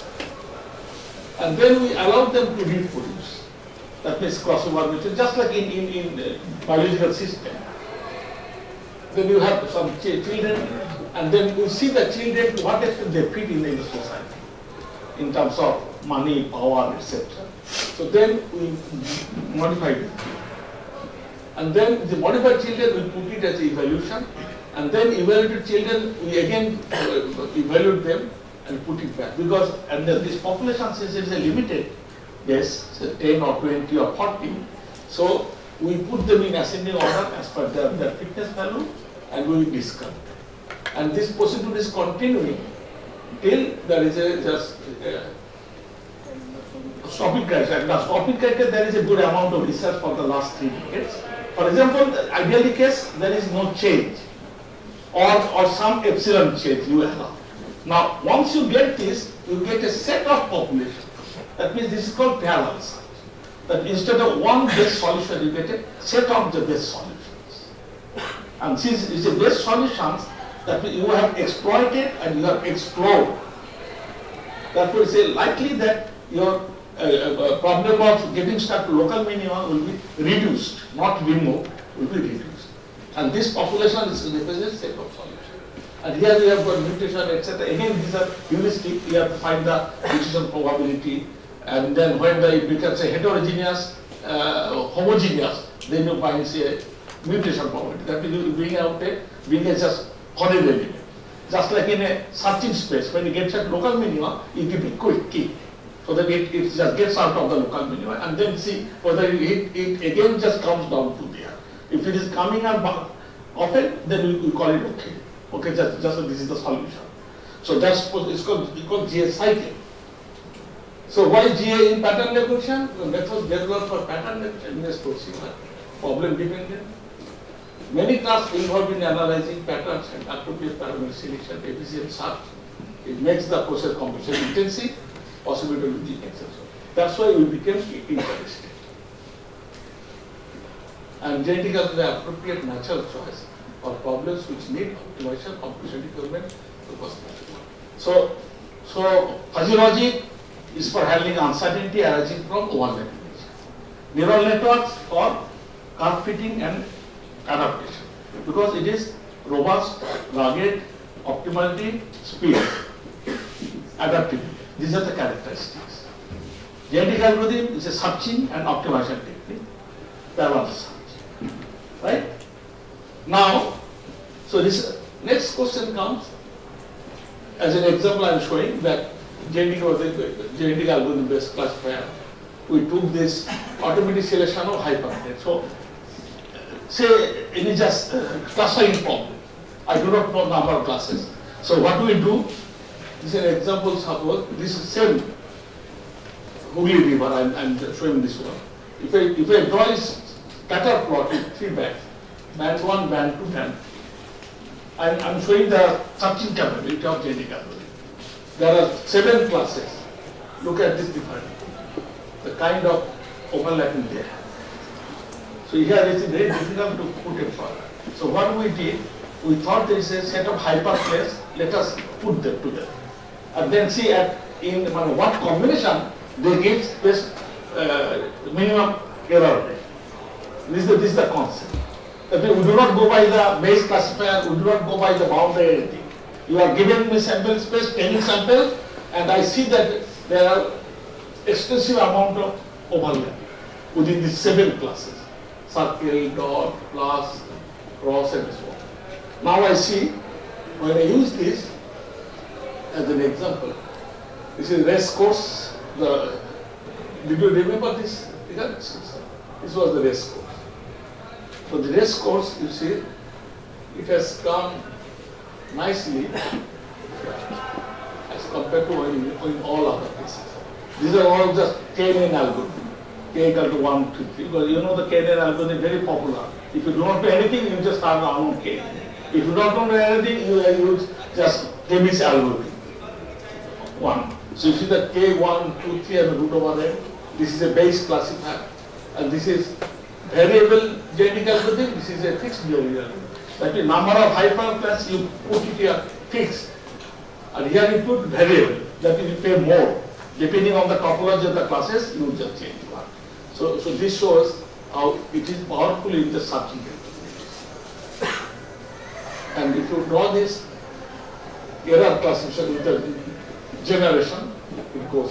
And then we allow them to reproduce. That means crossover mutation, just like in, in, in uh, biological system. Then you have some ch children, and then we see the children to what extent they fit in the society, in terms of money, power, et cetera. So then we modify it. And then the modified children, we put it as evolution, and then evaluated children, we again uh, evaluate them and put it back. Because and then this population, since it is a limited base, so ten or twenty or forty, so we put them in ascending order as per their, their fitness value, and we discard. And this procedure is continuing till there is a just uh, stopping criteria. Now, stopping criteria, there is a good amount of research for the last three decades. For example, ideally case, there is no change or, or some epsilon change you allow. Now, once you get this, you get a set of population. That means this is called parallel search. That instead of one base solution, you get a set of the base solutions. And since it's a base solutions, that means you have exploited and you have explored. Therefore, it's likely that your uh, uh, problem of getting stuck to local minima will be reduced, not removed, will be reduced. And this population is represents set of solutions. And here we have got mutation, et cetera. Again, these are heuristic. We have to find the mutation probability. And then when the, it becomes a heterogeneous, uh, homogeneous, then you find say mutation probability. That means you bring out a, bring a just correlated. Just like in a searching space, when you get at local minima, you give it quick key. So that it, it just gets out of the local minima, and then see whether it, it again just comes down to there. If it is coming up often, then we, we call it okay. Okay, just, just this is the solution. So that's it's called, it's called G A cycle. So why G A in pattern recognition? The methods developed for pattern recognition is problem dependent. Many tasks involved in analyzing patterns and appropriate parameter selection, efficient search. It makes the process computation intensive, possibility to be excessive. That's why we became interested. And genetically the appropriate natural choice for problems which need optimization, computation requirement. So, So fuzzy logic is for handling uncertainty arising from overlapping. Neural networks for curve fitting and adaptation, because it is robust, rugged, optimality, speed, adaptability. These are the characteristics. Genetic algorithm is a searching and optimization technique, parallel search. Right? Now, so this next question comes. As an example, I am showing that genetic algorithm based classifier. We took this automatic selection of hypertext. So, say any just uh, clustering problem. I do not know number of classes. So what we do? This is an example. Suppose this is same Hooghly River. I'm, I'm showing this one. If I if I draw this scatter plot with three bands, band one, band two, band three. I'm, I'm showing the searching capability of genetic algorithm. There are seven classes. Look at this difference. The kind of overlapping they have. So here it is very difficult to put it further. So what we did, we thought there is a set of hyperplanes, let us put them together. And then see at in what combination they give space uh, minimum error rate. This is the, this is the concept. That we do not go by the base classifier, we do not go by the boundary anything. You are given me sample space, training sample, and I see that there are extensive amount of overlap within these seven classes. Circle, dot, plus, cross, and so on. Now I see, when I use this as an example, this is race course. The, did you remember this? This was the race course. So the race course, you see, it has come nicely as compared to in, in all other cases. These are all just K N N algorithm. K equal to one, two, three. Because you know the K N N algorithm is very popular. If you do not know anything, you just start the unknown K N N. If you do not know anything, you use just Temis algorithm. One. So you see the K one, two, three and the root over n. This is a base classifier. And this is variable genetic algorithm. This is a fixed genetic algorithm. That means number of hyperplanes you put it here fixed. And here you put variable. That means you pay more. Depending on the topology of the classes, you just change one. So, so this shows how it is powerful in the searching capabilities. And if you draw this error classification with the generation, it goes.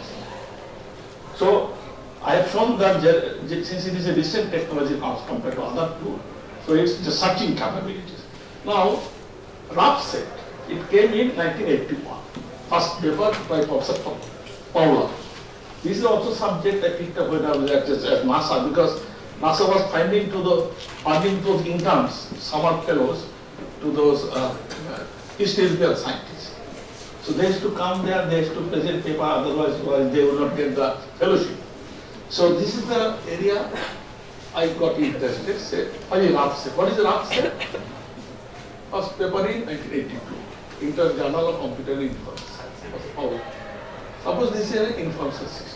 So I have shown that since it is a recent technology compared to other two, so it's the searching capabilities. Now, rough set, it came in nineteen eighty-one. First paper by Professor Paula. This is also subject I picked up when I was at, at NASA, because NASA was finding to the funding those interns, summer fellows, to those uh, historical scientists. So they used to come there, they used to present paper, otherwise they would not get the fellowship. So this is the area I got interested. Say, what is rough set? What is the rough set? First paper in nineteen eighty-two, Internal Journal of Computer Information Science. Suppose this is an information system.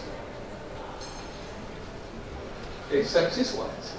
X-axis, y-axis.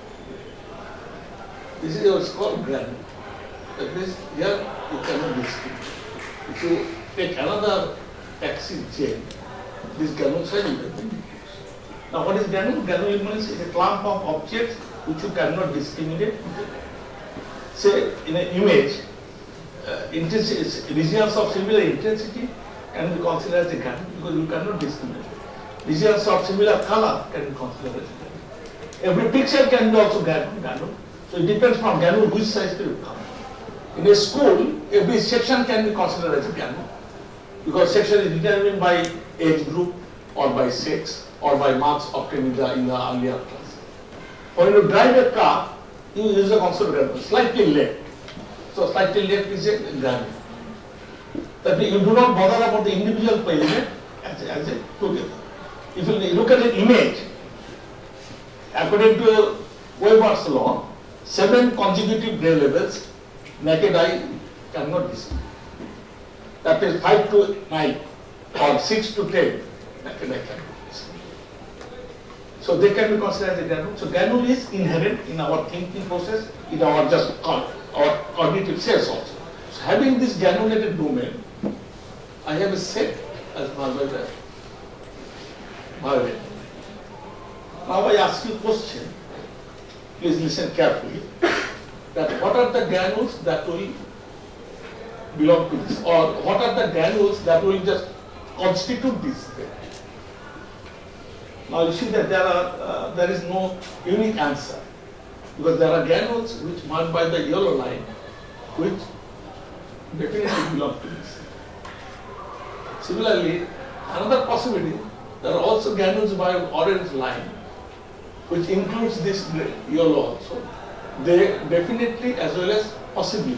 This is what's called granule. That means here you cannot distinguish. If you take another axis chain, this granule size will be reduced. Now what is granule? Granule means a clump of objects which you cannot discriminate. Say in an image, uh, intensity, regions of similar intensity can be considered as a granule because you cannot discriminate. Regions of similar color can be considered as a granule. Every pixel can be also granule. So it depends from granule which size you come. In a school, every section can be considered as a granule because section is determined by age group or by sex or by marks obtained in the, in the earlier class. When you drive a car, you use a concept granule, slightly left. So slightly left is a granule. That means you do not bother about the individual element as a, as a together. If you look at an image, according to Weber's law, seven consecutive gray levels, naked eye cannot distinguish. That is five to nine or six to ten, naked eye cannot distinguish. So they can be considered as a granule. So granule is inherent in our thinking process, in our just our cognitive cells also. So having this granulated domain, I have a set as marked by the violin. Now I ask you a question, please listen carefully, that what are the granules that will belong to this, or what are the granules that will just constitute this set? Now you see that there are uh, there is no unique answer, because there are granules which marked by the yellow line which definitely belong to this. Similarly, another possibility, there are also granules by orange line which includes this yellow also. They definitely as well as possibly.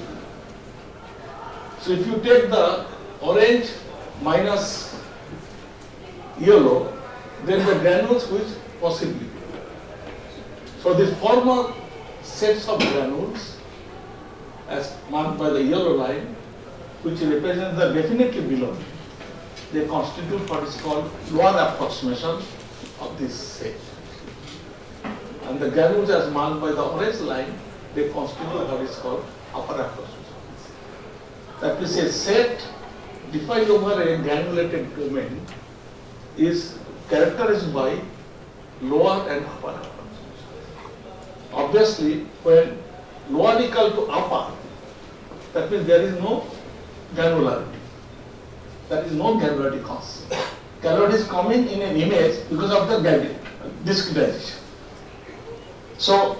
So if you take the orange minus yellow, then the granules which possibly. So these former sets of granules as marked by the yellow line, which represents the definitely belonging, they constitute what is called lower approximation of this set. And the granules as marked by the orange line, they constitute what is called upper approximation. That means a set defined over a granulated domain is characterized by lower and upper approximation. Obviously, when lower equal to upper, that means there is no granularity. There is no granularity constant. Granularity is coming in an image because of the discretization. So,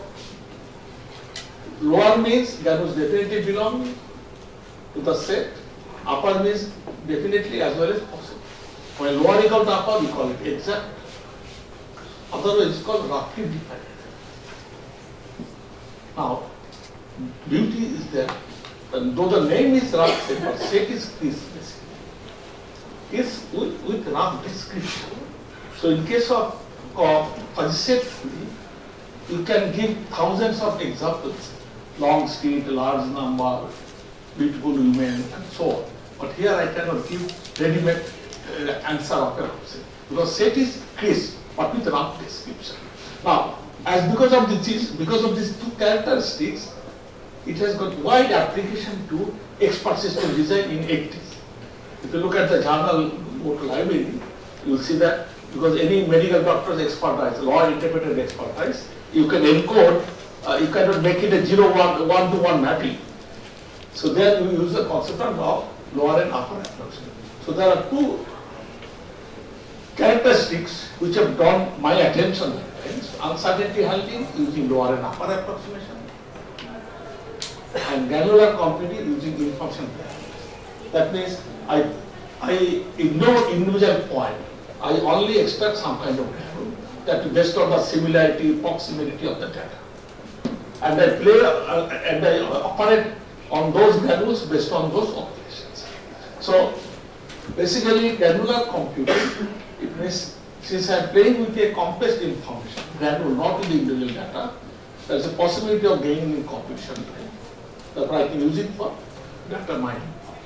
lower means granules definitely belong to the set, upper means definitely as well as possible. When lower equal to upper, we call it exact, otherwise it's called roughly defined. Now, beauty is that, and though the name is rough set, but set is this basically, is with, with rough description. So in case of, of fuzzy set theory, you can give thousands of examples, long street, large number, beautiful women, and so on. But here I cannot give ready-made uh, answer of a set, because set is crisp, but with rough description. Now, as because of this, because of these two characteristics, it has got wide application to expert system design in eighties. If you look at the journal book library, you will see that because any medical doctor's expertise, law interpreted expertise, you can encode, uh, you cannot make it a zero one, one to one mapping. So there you use the concept of lower and upper approximation. So there are two characteristics which have drawn my attention. Uncertainty halting using lower and upper approximation, and granular computing using information planning. That means I, I ignore individual point. I only extract some kind of value that based on the similarity, proximity of the data. And I play uh, and I operate on those granules based on those operations. So basically granular computing, it means since I am playing with a compressed information, granule, not with the individual data, there is a possibility of gaining in computation time. Therefore, I can use it for data mining.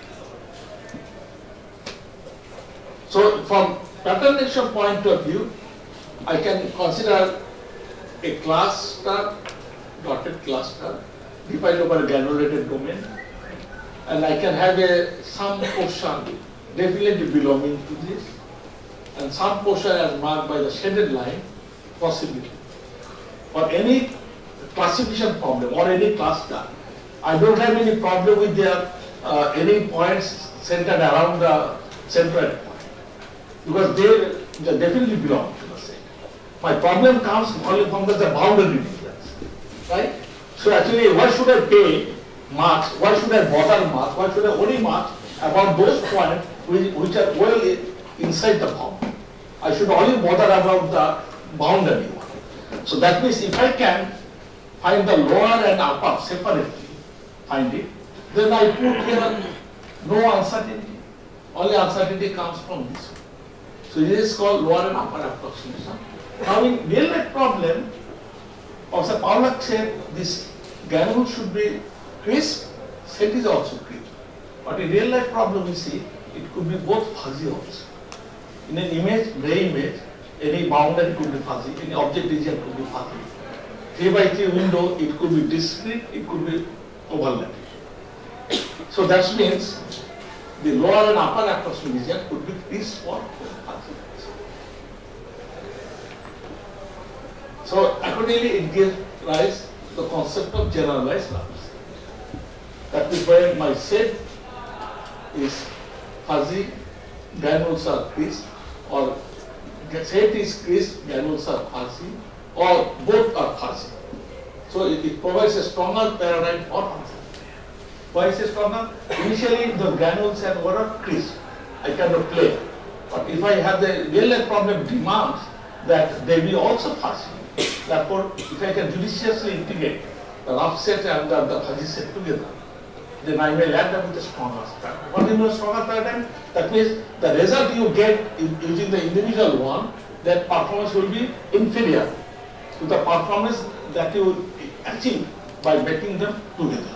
So, from pattern recognition point of view, I can consider a cluster, dotted cluster, defined over a granulated domain, and I can have a some portion definitely belonging to this, and some portion as marked by the shaded line, possibly. For any classification problem or any cluster, I don't have any problem with their uh, any points centered around the central point, because they, they definitely belong to the set. My problem comes only from the, the boundary difference, right? So actually, why should I pay marks? Why should I bother marks? Why should I only mark about those points which, which are well inside the bound? I should only bother about the boundary one. So that means if I can find the lower and upper separately, find it, then I put here no uncertainty. Only uncertainty comes from this one. So this is called lower and upper approximation. Now in real life problem, also Paulak said this granule should be crisp, set is also crisp. But in real life problem you see, it could be both fuzzy also. In an image, gray image, any boundary could be fuzzy, any object region could be fuzzy. three by three window, it could be discrete, it could be overlapping. So that means the lower and upper approximate region could be creased for Fuzzy. So accordingly, it gives rise to the concept of generalized lapse. That is why my set is fuzzy, granules are creased, or the set is creased, granules are fuzzy, or both are fuzzy. So it, it provides a stronger paradigm for fuzzy. Why is it stronger? Initially, the granules and what are creased. I cannot play. But if I have the real life problem demands that they be also fuzzy. Therefore, if I can judiciously integrate the rough set and the, the fuzzy set together, then I may land up with a stronger paradigm. What is a stronger paradigm? That means the result you get using the individual one, that performance will be inferior to the performance that you achieve by making them together.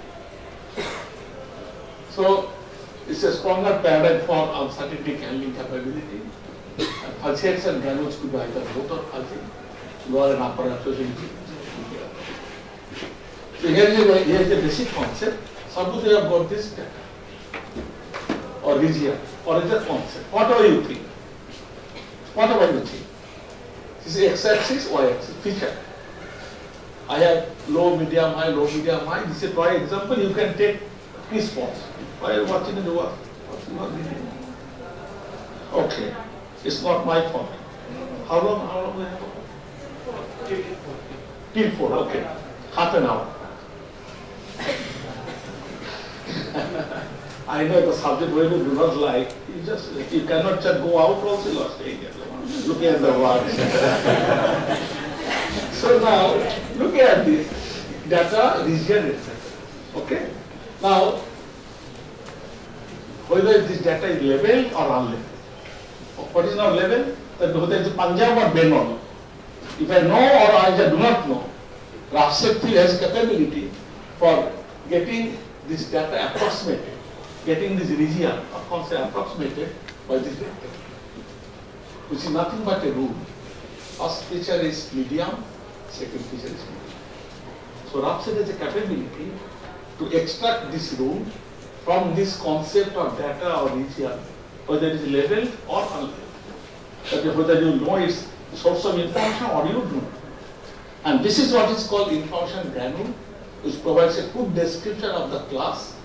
So, it's a stronger paradigm for uncertainty handling capability. And fuzzy sets and granules could be either both or fuzzy, lower and upper approximity. So here is a, here is a basic concept. Suppose you have got this data or region or is a concept. Whatever you think. Whatever you think. This is x-axis, y-axis, feature. I have low, medium, high, low, medium, high. This is a toy example. You can take these spots. While you are watching the work. Okay. It's not my fault. How long? How long will it go? Till four. Okay. Half an hour. I know the subject when you do not like, you just you cannot just go out also, you are staying here, looking at the words. So now, look at this data region, et cetera. Okay? Now, whether this data is labeled or unlabeled. What is not labeled? That whether it is Punjab or Bengal. If I know or I do not know, RAFSET three has capability for getting this data approximated, getting this region of concept approximated by this vector, which is nothing but a rule. First feature is medium, second feature is medium. So RAFSET has a capability to extract this rule from this concept of data or region, whether it is labeled or unlabeled. That is, whether you know its source of information or you do not. And this is what is called information granule, which provides a good description of the class.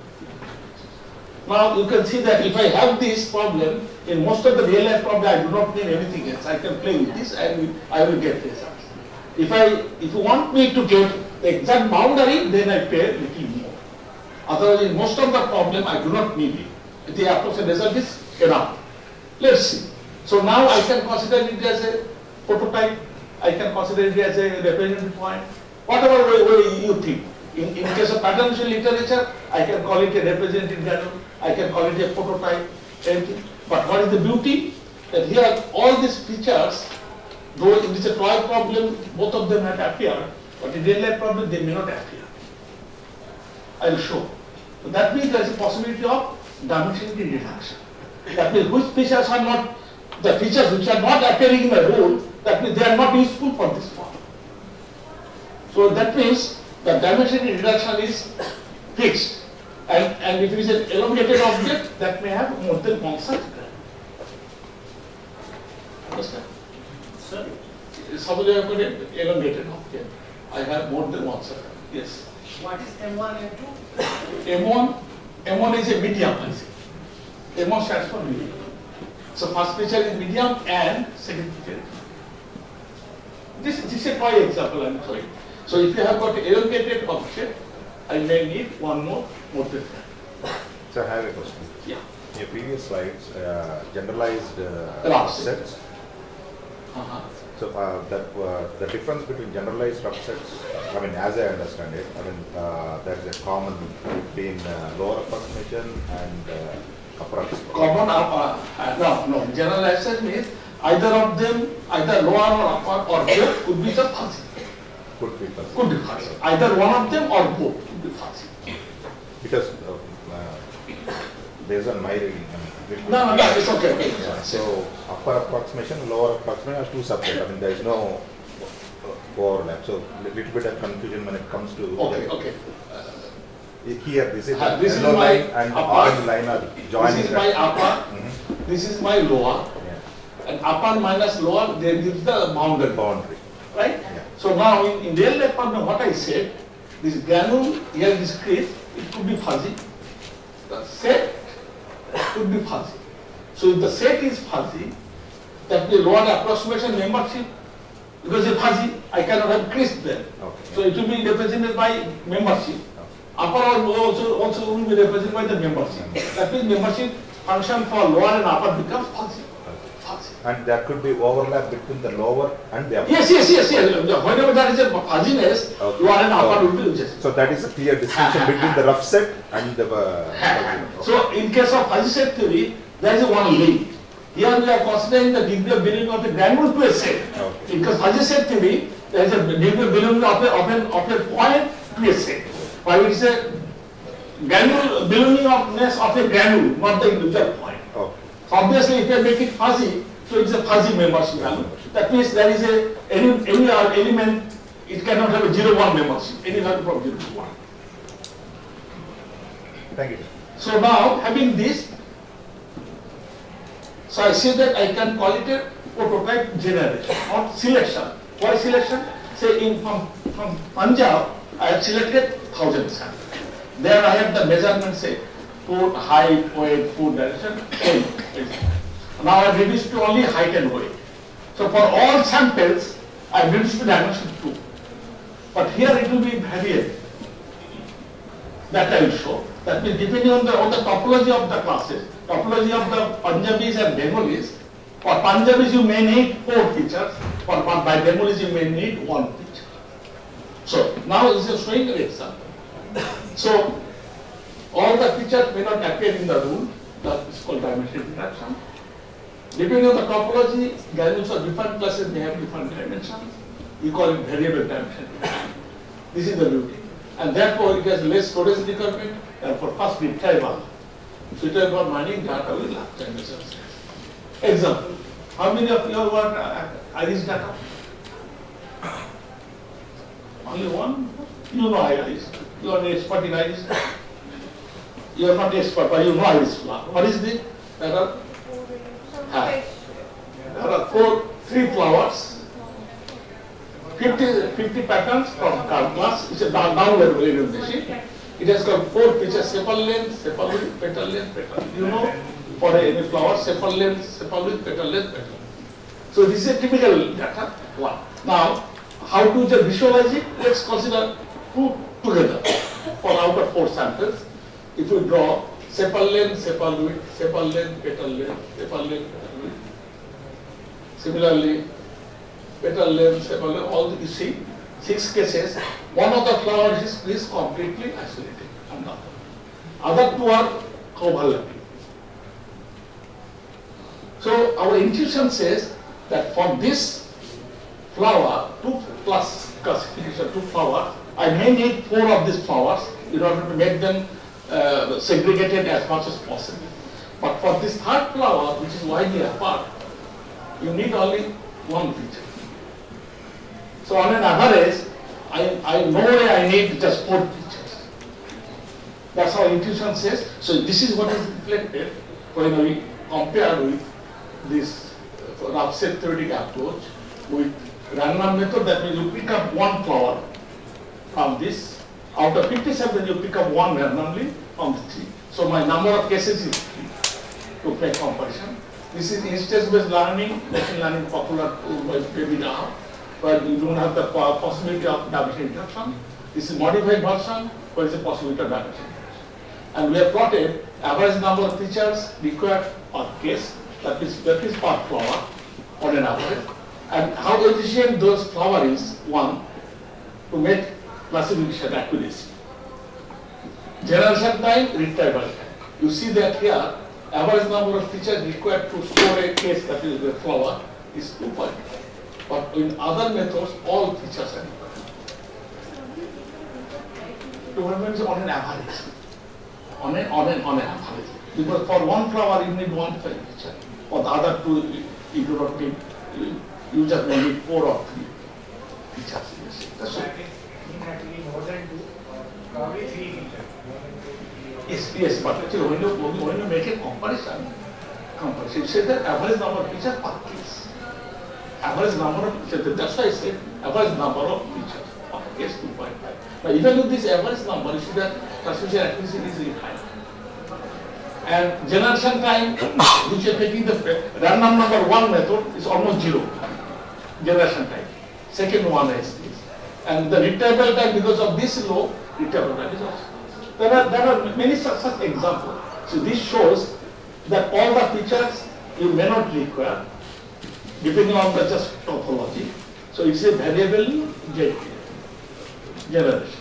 Now you can see that if I have this problem, in most of the real life problem I do not need anything else. I can play with this and I will get results. If I, if you want me to get the exact boundary, then I pay a little more. Otherwise, in most of the problem I do not need it. The approximate result is enough. Let's see. So now I can consider it as a prototype. I can consider it as a representative point. Whatever way, way you think. In, in case of pattern literature, I can call it a representative granule. I can call it a prototype, anything. But what is the beauty? That here all these features, though it is a toy problem, both of them have appeared, but in real life problem they may not appear. I will show. So that means there is a possibility of dimensionality reduction. That means which features are not, the features which are not appearing in the rule, that means they are not useful for this problem. So that means the dimensionality reduction is fixed. And, and if it is an elongated object, that may have more than one such graph. Understand? Sir? Suppose I have got an elongated object. I have more than one such graph. Yes. What is M one, M two? M one, M one is a medium, I say. M one stands for medium. So first feature is medium and second feature is medium. This, this is a toy example I am showing. So if you have got an elongated object, I may need one more motor. Sir, I have a question. Yeah. In your previous slides, uh, generalized uh, Rough sets. Uh-huh. So uh, that uh, the difference between generalized rough sets, I mean, as I understand it, I mean, uh, there is a common between uh, lower approximation and uh, upper approximation. Common upper, uh, no, no. Generalized set means either of them, either lower or upper or both could be the fuzzy. Could be fuzzy. Could be fuzzy. Either one of them or both could be fuzzy. Because uh, uh, based on my reading, I mean, No, no, no, it's okay. okay. yeah, so upper approximation and lower approximation are two separate. I mean, there is no overlap. So a little bit of confusion when it comes to. Okay, the, okay. Uh, Here, this is Uh, the this is yellow my line and upper. orange line are joining. This is my upper, Mhm. this is my lower, Yeah. and upper minus lower, they give the boundary, Boundary. right? Yeah. So now in, in real life problem, what I said, this granule here, this crease, it could be fuzzy. The set could be fuzzy. So if the set is fuzzy, that will lower the approximation membership, because it's fuzzy, I cannot have crease there. Okay. So it will be represented by membership. Upper or lower also, also will be represented by the membership. That means membership function for lower and upper becomes fuzzy. Fuzzy. And there could be overlap between the lower and the upper. Yes, yes, yes, yes. Whenever there is a fuzziness, Okay. lower and upper Okay. will be adjusted. So that is a clear distinction between the rough set and the. Uh, So in case of fuzzy set theory, there is a one link. Here we are considering the degree of belonging of a granule to a set. Okay. Because fuzzy set theory, there is a degree of belonging of a, of, an, of a point to a set. While it is a granule belonging ofness of a granule, not the individual point. Okay. So obviously, if I make it fuzzy, so it is a fuzzy membership value. That means there is a any any element, it cannot have a zero one membership. Any value from zero to one. Thank you. So now having this, so I say that I can call it a prototype generation or selection. Why selection? Say in from from Punjab, I have selected thousand samples. There I have the measurement, say foot, height, weight, foot direction. Now I have reduced to only height and weight. So for all samples, I have reduced to dimension two. But here it will be variable. That I will show. That means depending on the on the topology of the classes, topology of the Punjabis and Bengalis. For Punjabis you may need four features. For by Bengalis you may need one feature. So now this is showing an example. So all the features may not appear in the rule. That is called dimension interaction. Depending on the topology, granules of different classes may have different dimensions. We call it variable dimension. This is the beauty. And therefore it has less storage requirement. Therefore first retrieval. Suitable mining data will large dimensions. Example. How many of you have got uh, iris data? Only one? You know iris. You are an expert in iris. You are not expert, but you know iris flower. What is this? There are, uh, there are four, three flowers. fifty, fifty patterns from card class. It's a down, down level orientation. It has got four features: sepal length, sepal width, petal length, petal. You know, for a flower, sepal length, sepal width, petal length, petal. So this is a typical data one. Now, how to just visualize it? Let's consider two together for out of four samples. If we draw sepal length, sepal width, sepal length, petal length, sepal length, petal width. Similarly, petal length, sepal length, all you see, six cases. One of the flowers is, is completely isolated from the other. Other two are overlapping. So our intuition says that for this flower, two plus classification, two flowers, I may need four of these flowers in order to make them uh, segregated as much as possible. But for this third flower, which is widely apart, you need only one feature. So on an average, I, I know I need just four features. That's how intuition says. So this is what is reflected when we compare with this rough set theoretic approach with random method. That means you pick up one flower from this. Out of fifty-seven, you pick up one randomly from the three. So my number of cases is three to play comparison. This is instance-based learning, machine learning popular by Baby Daha, where you don't have the possibility of dimension interaction. This is modified version where there is a possibility of dimension interaction. And we have plotted average number of features required per case, that is, that is per flower on an average. And how efficient those flower is, one, to make classification accuracy. Generation time, retrieval time. You see that here, average number of features required to store a case, that is the flower, is two point five. But in other methods, all features are required. two point five is on an average. On an, on an, on an average. Because for one flower, you need one feature. For the other two, you do not need, you, you just may need four or three features. Yes, that's right. Actually, more than two, probably three features. Yes, yes, but actually when you, when you make a comparison, comparison, you say that average number of features per case. Average number of features, that's why I said average number of features per case two point five. Now even with this average number, you see that transmission accuracy is really high. And generation time, which is taking the random number one method, is almost zero. Generation time. Second one is this. And the retrieval time, because of this low, retrieval time is also. There are, there are many such, such examples. So this shows that all the features you may not require, depending on the just topology. So it's a variable generation.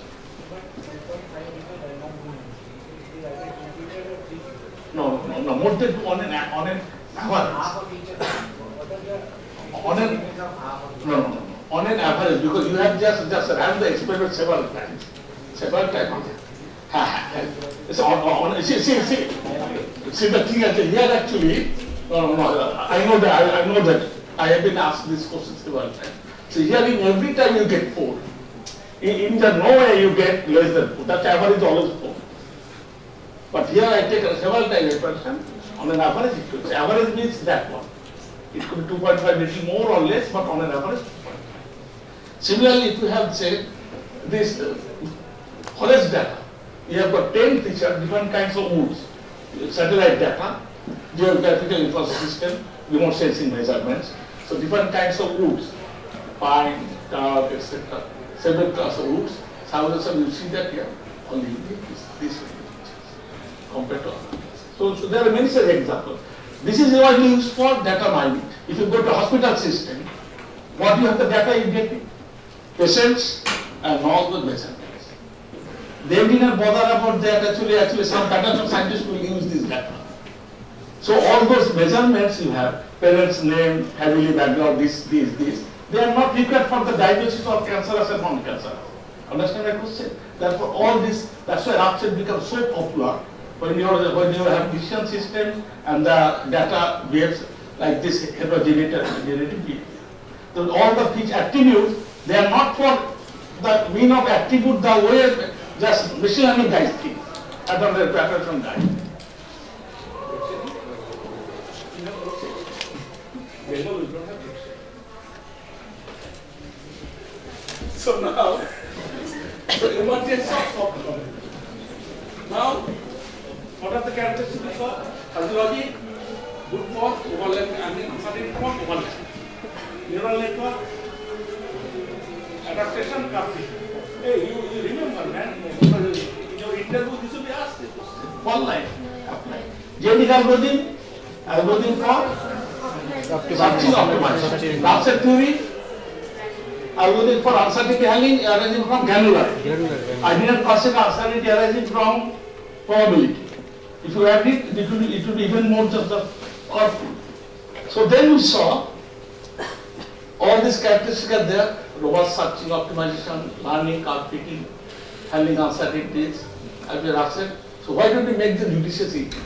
No, no, no, more than two on an on an average. On an no, no, no, on an average, because you have just just ran the experiment several times, several times. So on, on, see, see, see, see the thing is here actually. No, no, no. I know that. I, I know that. I have been asked this question several times. So here, in every time you get four. In, in the no way you get less than four. That average is always four. But here I take several times expression. On an average, it could. Average means that one. It could be two point five, little more or less, but on an average, two point five. Similarly, if you have say this uh, forest data. You have got ten features, different kinds of woods, satellite data, geographical information system, remote sensing measurements. So different kinds of woods, pine, tar, et cetera. Several class of woods. So you see that here, only this, this features compared to others. So, so there are many such examples. This is what you use for data mining. If you go to hospital system, what you have the data you get it? Patients and all the measurements. They did not bother about that. Actually, actually, some data scientists will use this data. So all those measurements you have, parents' name, family background, this, this, this, they are not required for the diagnosis of cancerous and non-cancerous. Understand my question? Therefore, all this, that's why RAPSET becomes so popular when you when you have decision system and the data behaves like this heterogeneity behavior. So all the feature attributes, they are not for the mean of attribute the way just machine learning guys think. I don't have pattern from that. So now, so emergence of software. Now, what are the characteristics of fuzzy logic? Good for overlapping, I mean, uncertain for overlapping. Neural network, adaptation, copy. Hey, you, you remember, man, in your interview, this will be asked. One line, apply. Genetic algorithm, algorithm for searching optimization. RAPSET theory, algorithm for uncertainty handling arising from granular. I did not consider uncertainty arising from probability. If you add it, it will be, it will be even more just the powerful. So then we saw all these characteristics are there: robust searching, optimization, learning, curve fitting, handling uncertainties, as we have said. So why don't we make the judicious integration?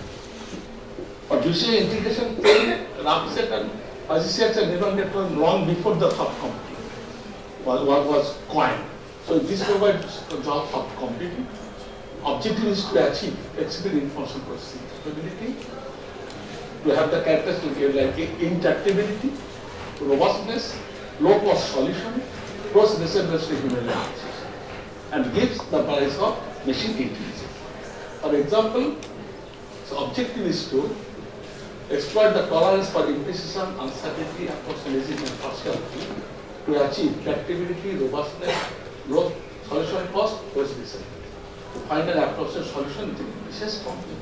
Or judicious integration failed RAPSET and fuzzy sets and neural network long before the soft computing was, was, was coined. So this provides a job of computing. Objective is to achieve flexible information processing capability, to have the characteristics like interactability, robustness, low cost solution, close resemblance to human analysis, and gives the price of machine intelligence. For example, so objective is to exploit the tolerance for imprecision, uncertainty, approximation, and partiality to achieve tractability, robustness, low solution cost, close resemblance. To find an approximate solution with a precious problem.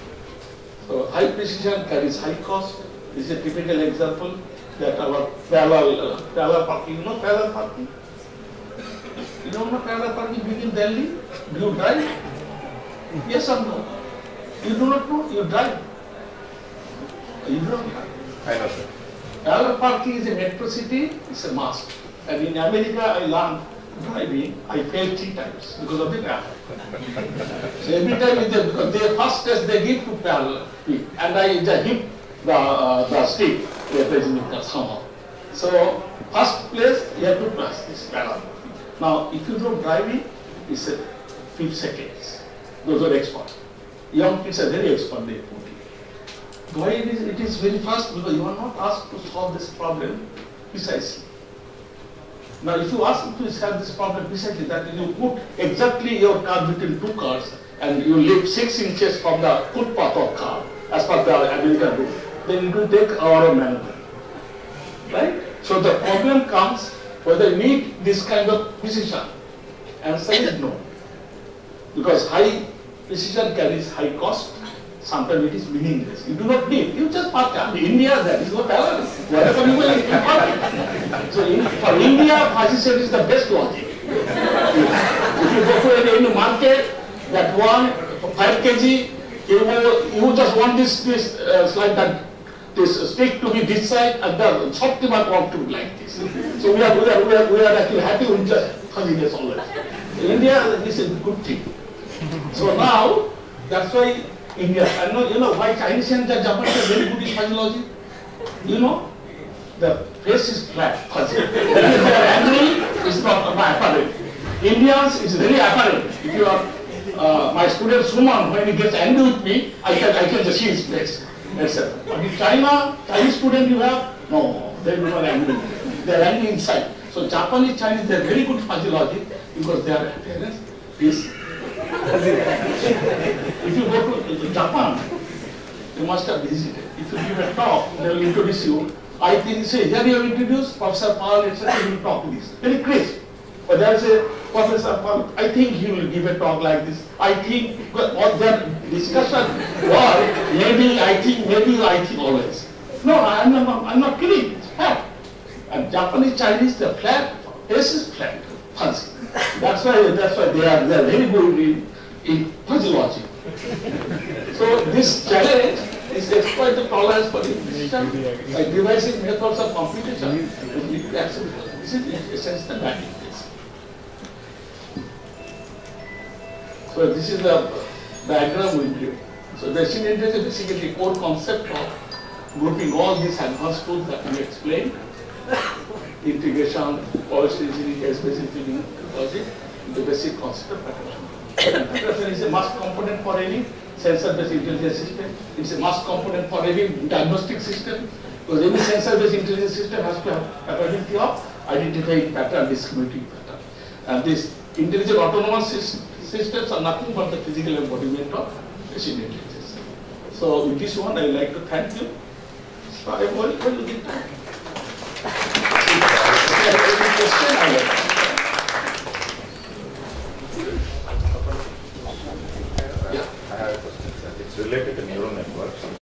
So high precision carries high cost. This is a typical example that our parallel, uh, parallel parking, you know parallel parking? You don't know parallel parking begin Delhi? Do you drive? Yes or no? You do not know? You drive? You don't drive. I know, sir. Parallel parking is a metro city, it's a must. And in America, I learned driving, I failed three times because of the traffic. So every time, they, because their first test they give to parallel, and I just hit the, uh, the stick, they are pressing it somehow. So, first place, you have to press this parallel. Now, if you don't drive it, it's a few seconds. Those are experts. young kids are very expert in coding. Why it is, it is very fast? Because you are not asked to solve this problem precisely. Now, if you ask to solve this problem precisely, that you put exactly your car between two cars and you live six inches from the footpath of car, as per the American rule, then it will take an hour of maneuver. Right? So the problem comes whether you need this kind of precision. Answer is no. Because high precision carries high cost. Sometimes it is meaningless. You do not need. You just park. I mean, India, that is what talent. Whatever you will, you can park it. So in, for India, fuzzy set is the best logic. If you go to any, any market, that one, five kilograms, you, you just want this, this uh, slide that this stick to be this side and the shopkeeper want to be like this. So we are, we are, we are, we are actually happy with just fuzziness always. In India, this is a good thing. So now, that's why India, I know, you know why Chinese and Japanese are very good in fuzzy logic? You know, the face is flat, fuzzy. If they are angry, it's not apparent. Indians, it's very apparent. If you are, uh, my student Suman, when he gets angry with me, I can, I can just see his face, et cetera. But in China, Chinese student you have, no, they are not angry. They are angry inside. So Japanese, Chinese, they are very good fuzzy logic because their appearance is. If you go to Japan, you must have visited. If you give a talk, they will introduce you. I think, say, here you have introduced Professor Paul, et cetera. He will talk this. Very crisp. But there is a Professor Paul, I think he will give a talk like this. I think, what their discussion was, maybe, I think, maybe, I think always. No, I am not, I'm not kidding. It's fact. And Japanese, Chinese, the flat, face is flat, fuzzy. That's why, that's why they are, they are very good in, in fuzzy logic. So this challenge is to exploit the tolerance for imprecision by devising methods of computation. This is essentially the mapping case. So this is the diagram we drew. So machine intelligence is basically the core concept of grouping all these advanced tools that we explained. Integration, policy engineering, case-based engineering, logic, the basic concept of pattern. Pattern is a must component for any sensor-based intelligence system. It's a must component for any diagnostic system, because any sensor-based intelligence system has to have capability of identifying pattern, discriminating pattern. And these intelligent autonomous systems are nothing but the physical embodiment of machine intelligence. So with this one, I would like to thank you. So I will, will give time. Any question? I I have a question, sir. It's related to neural networks.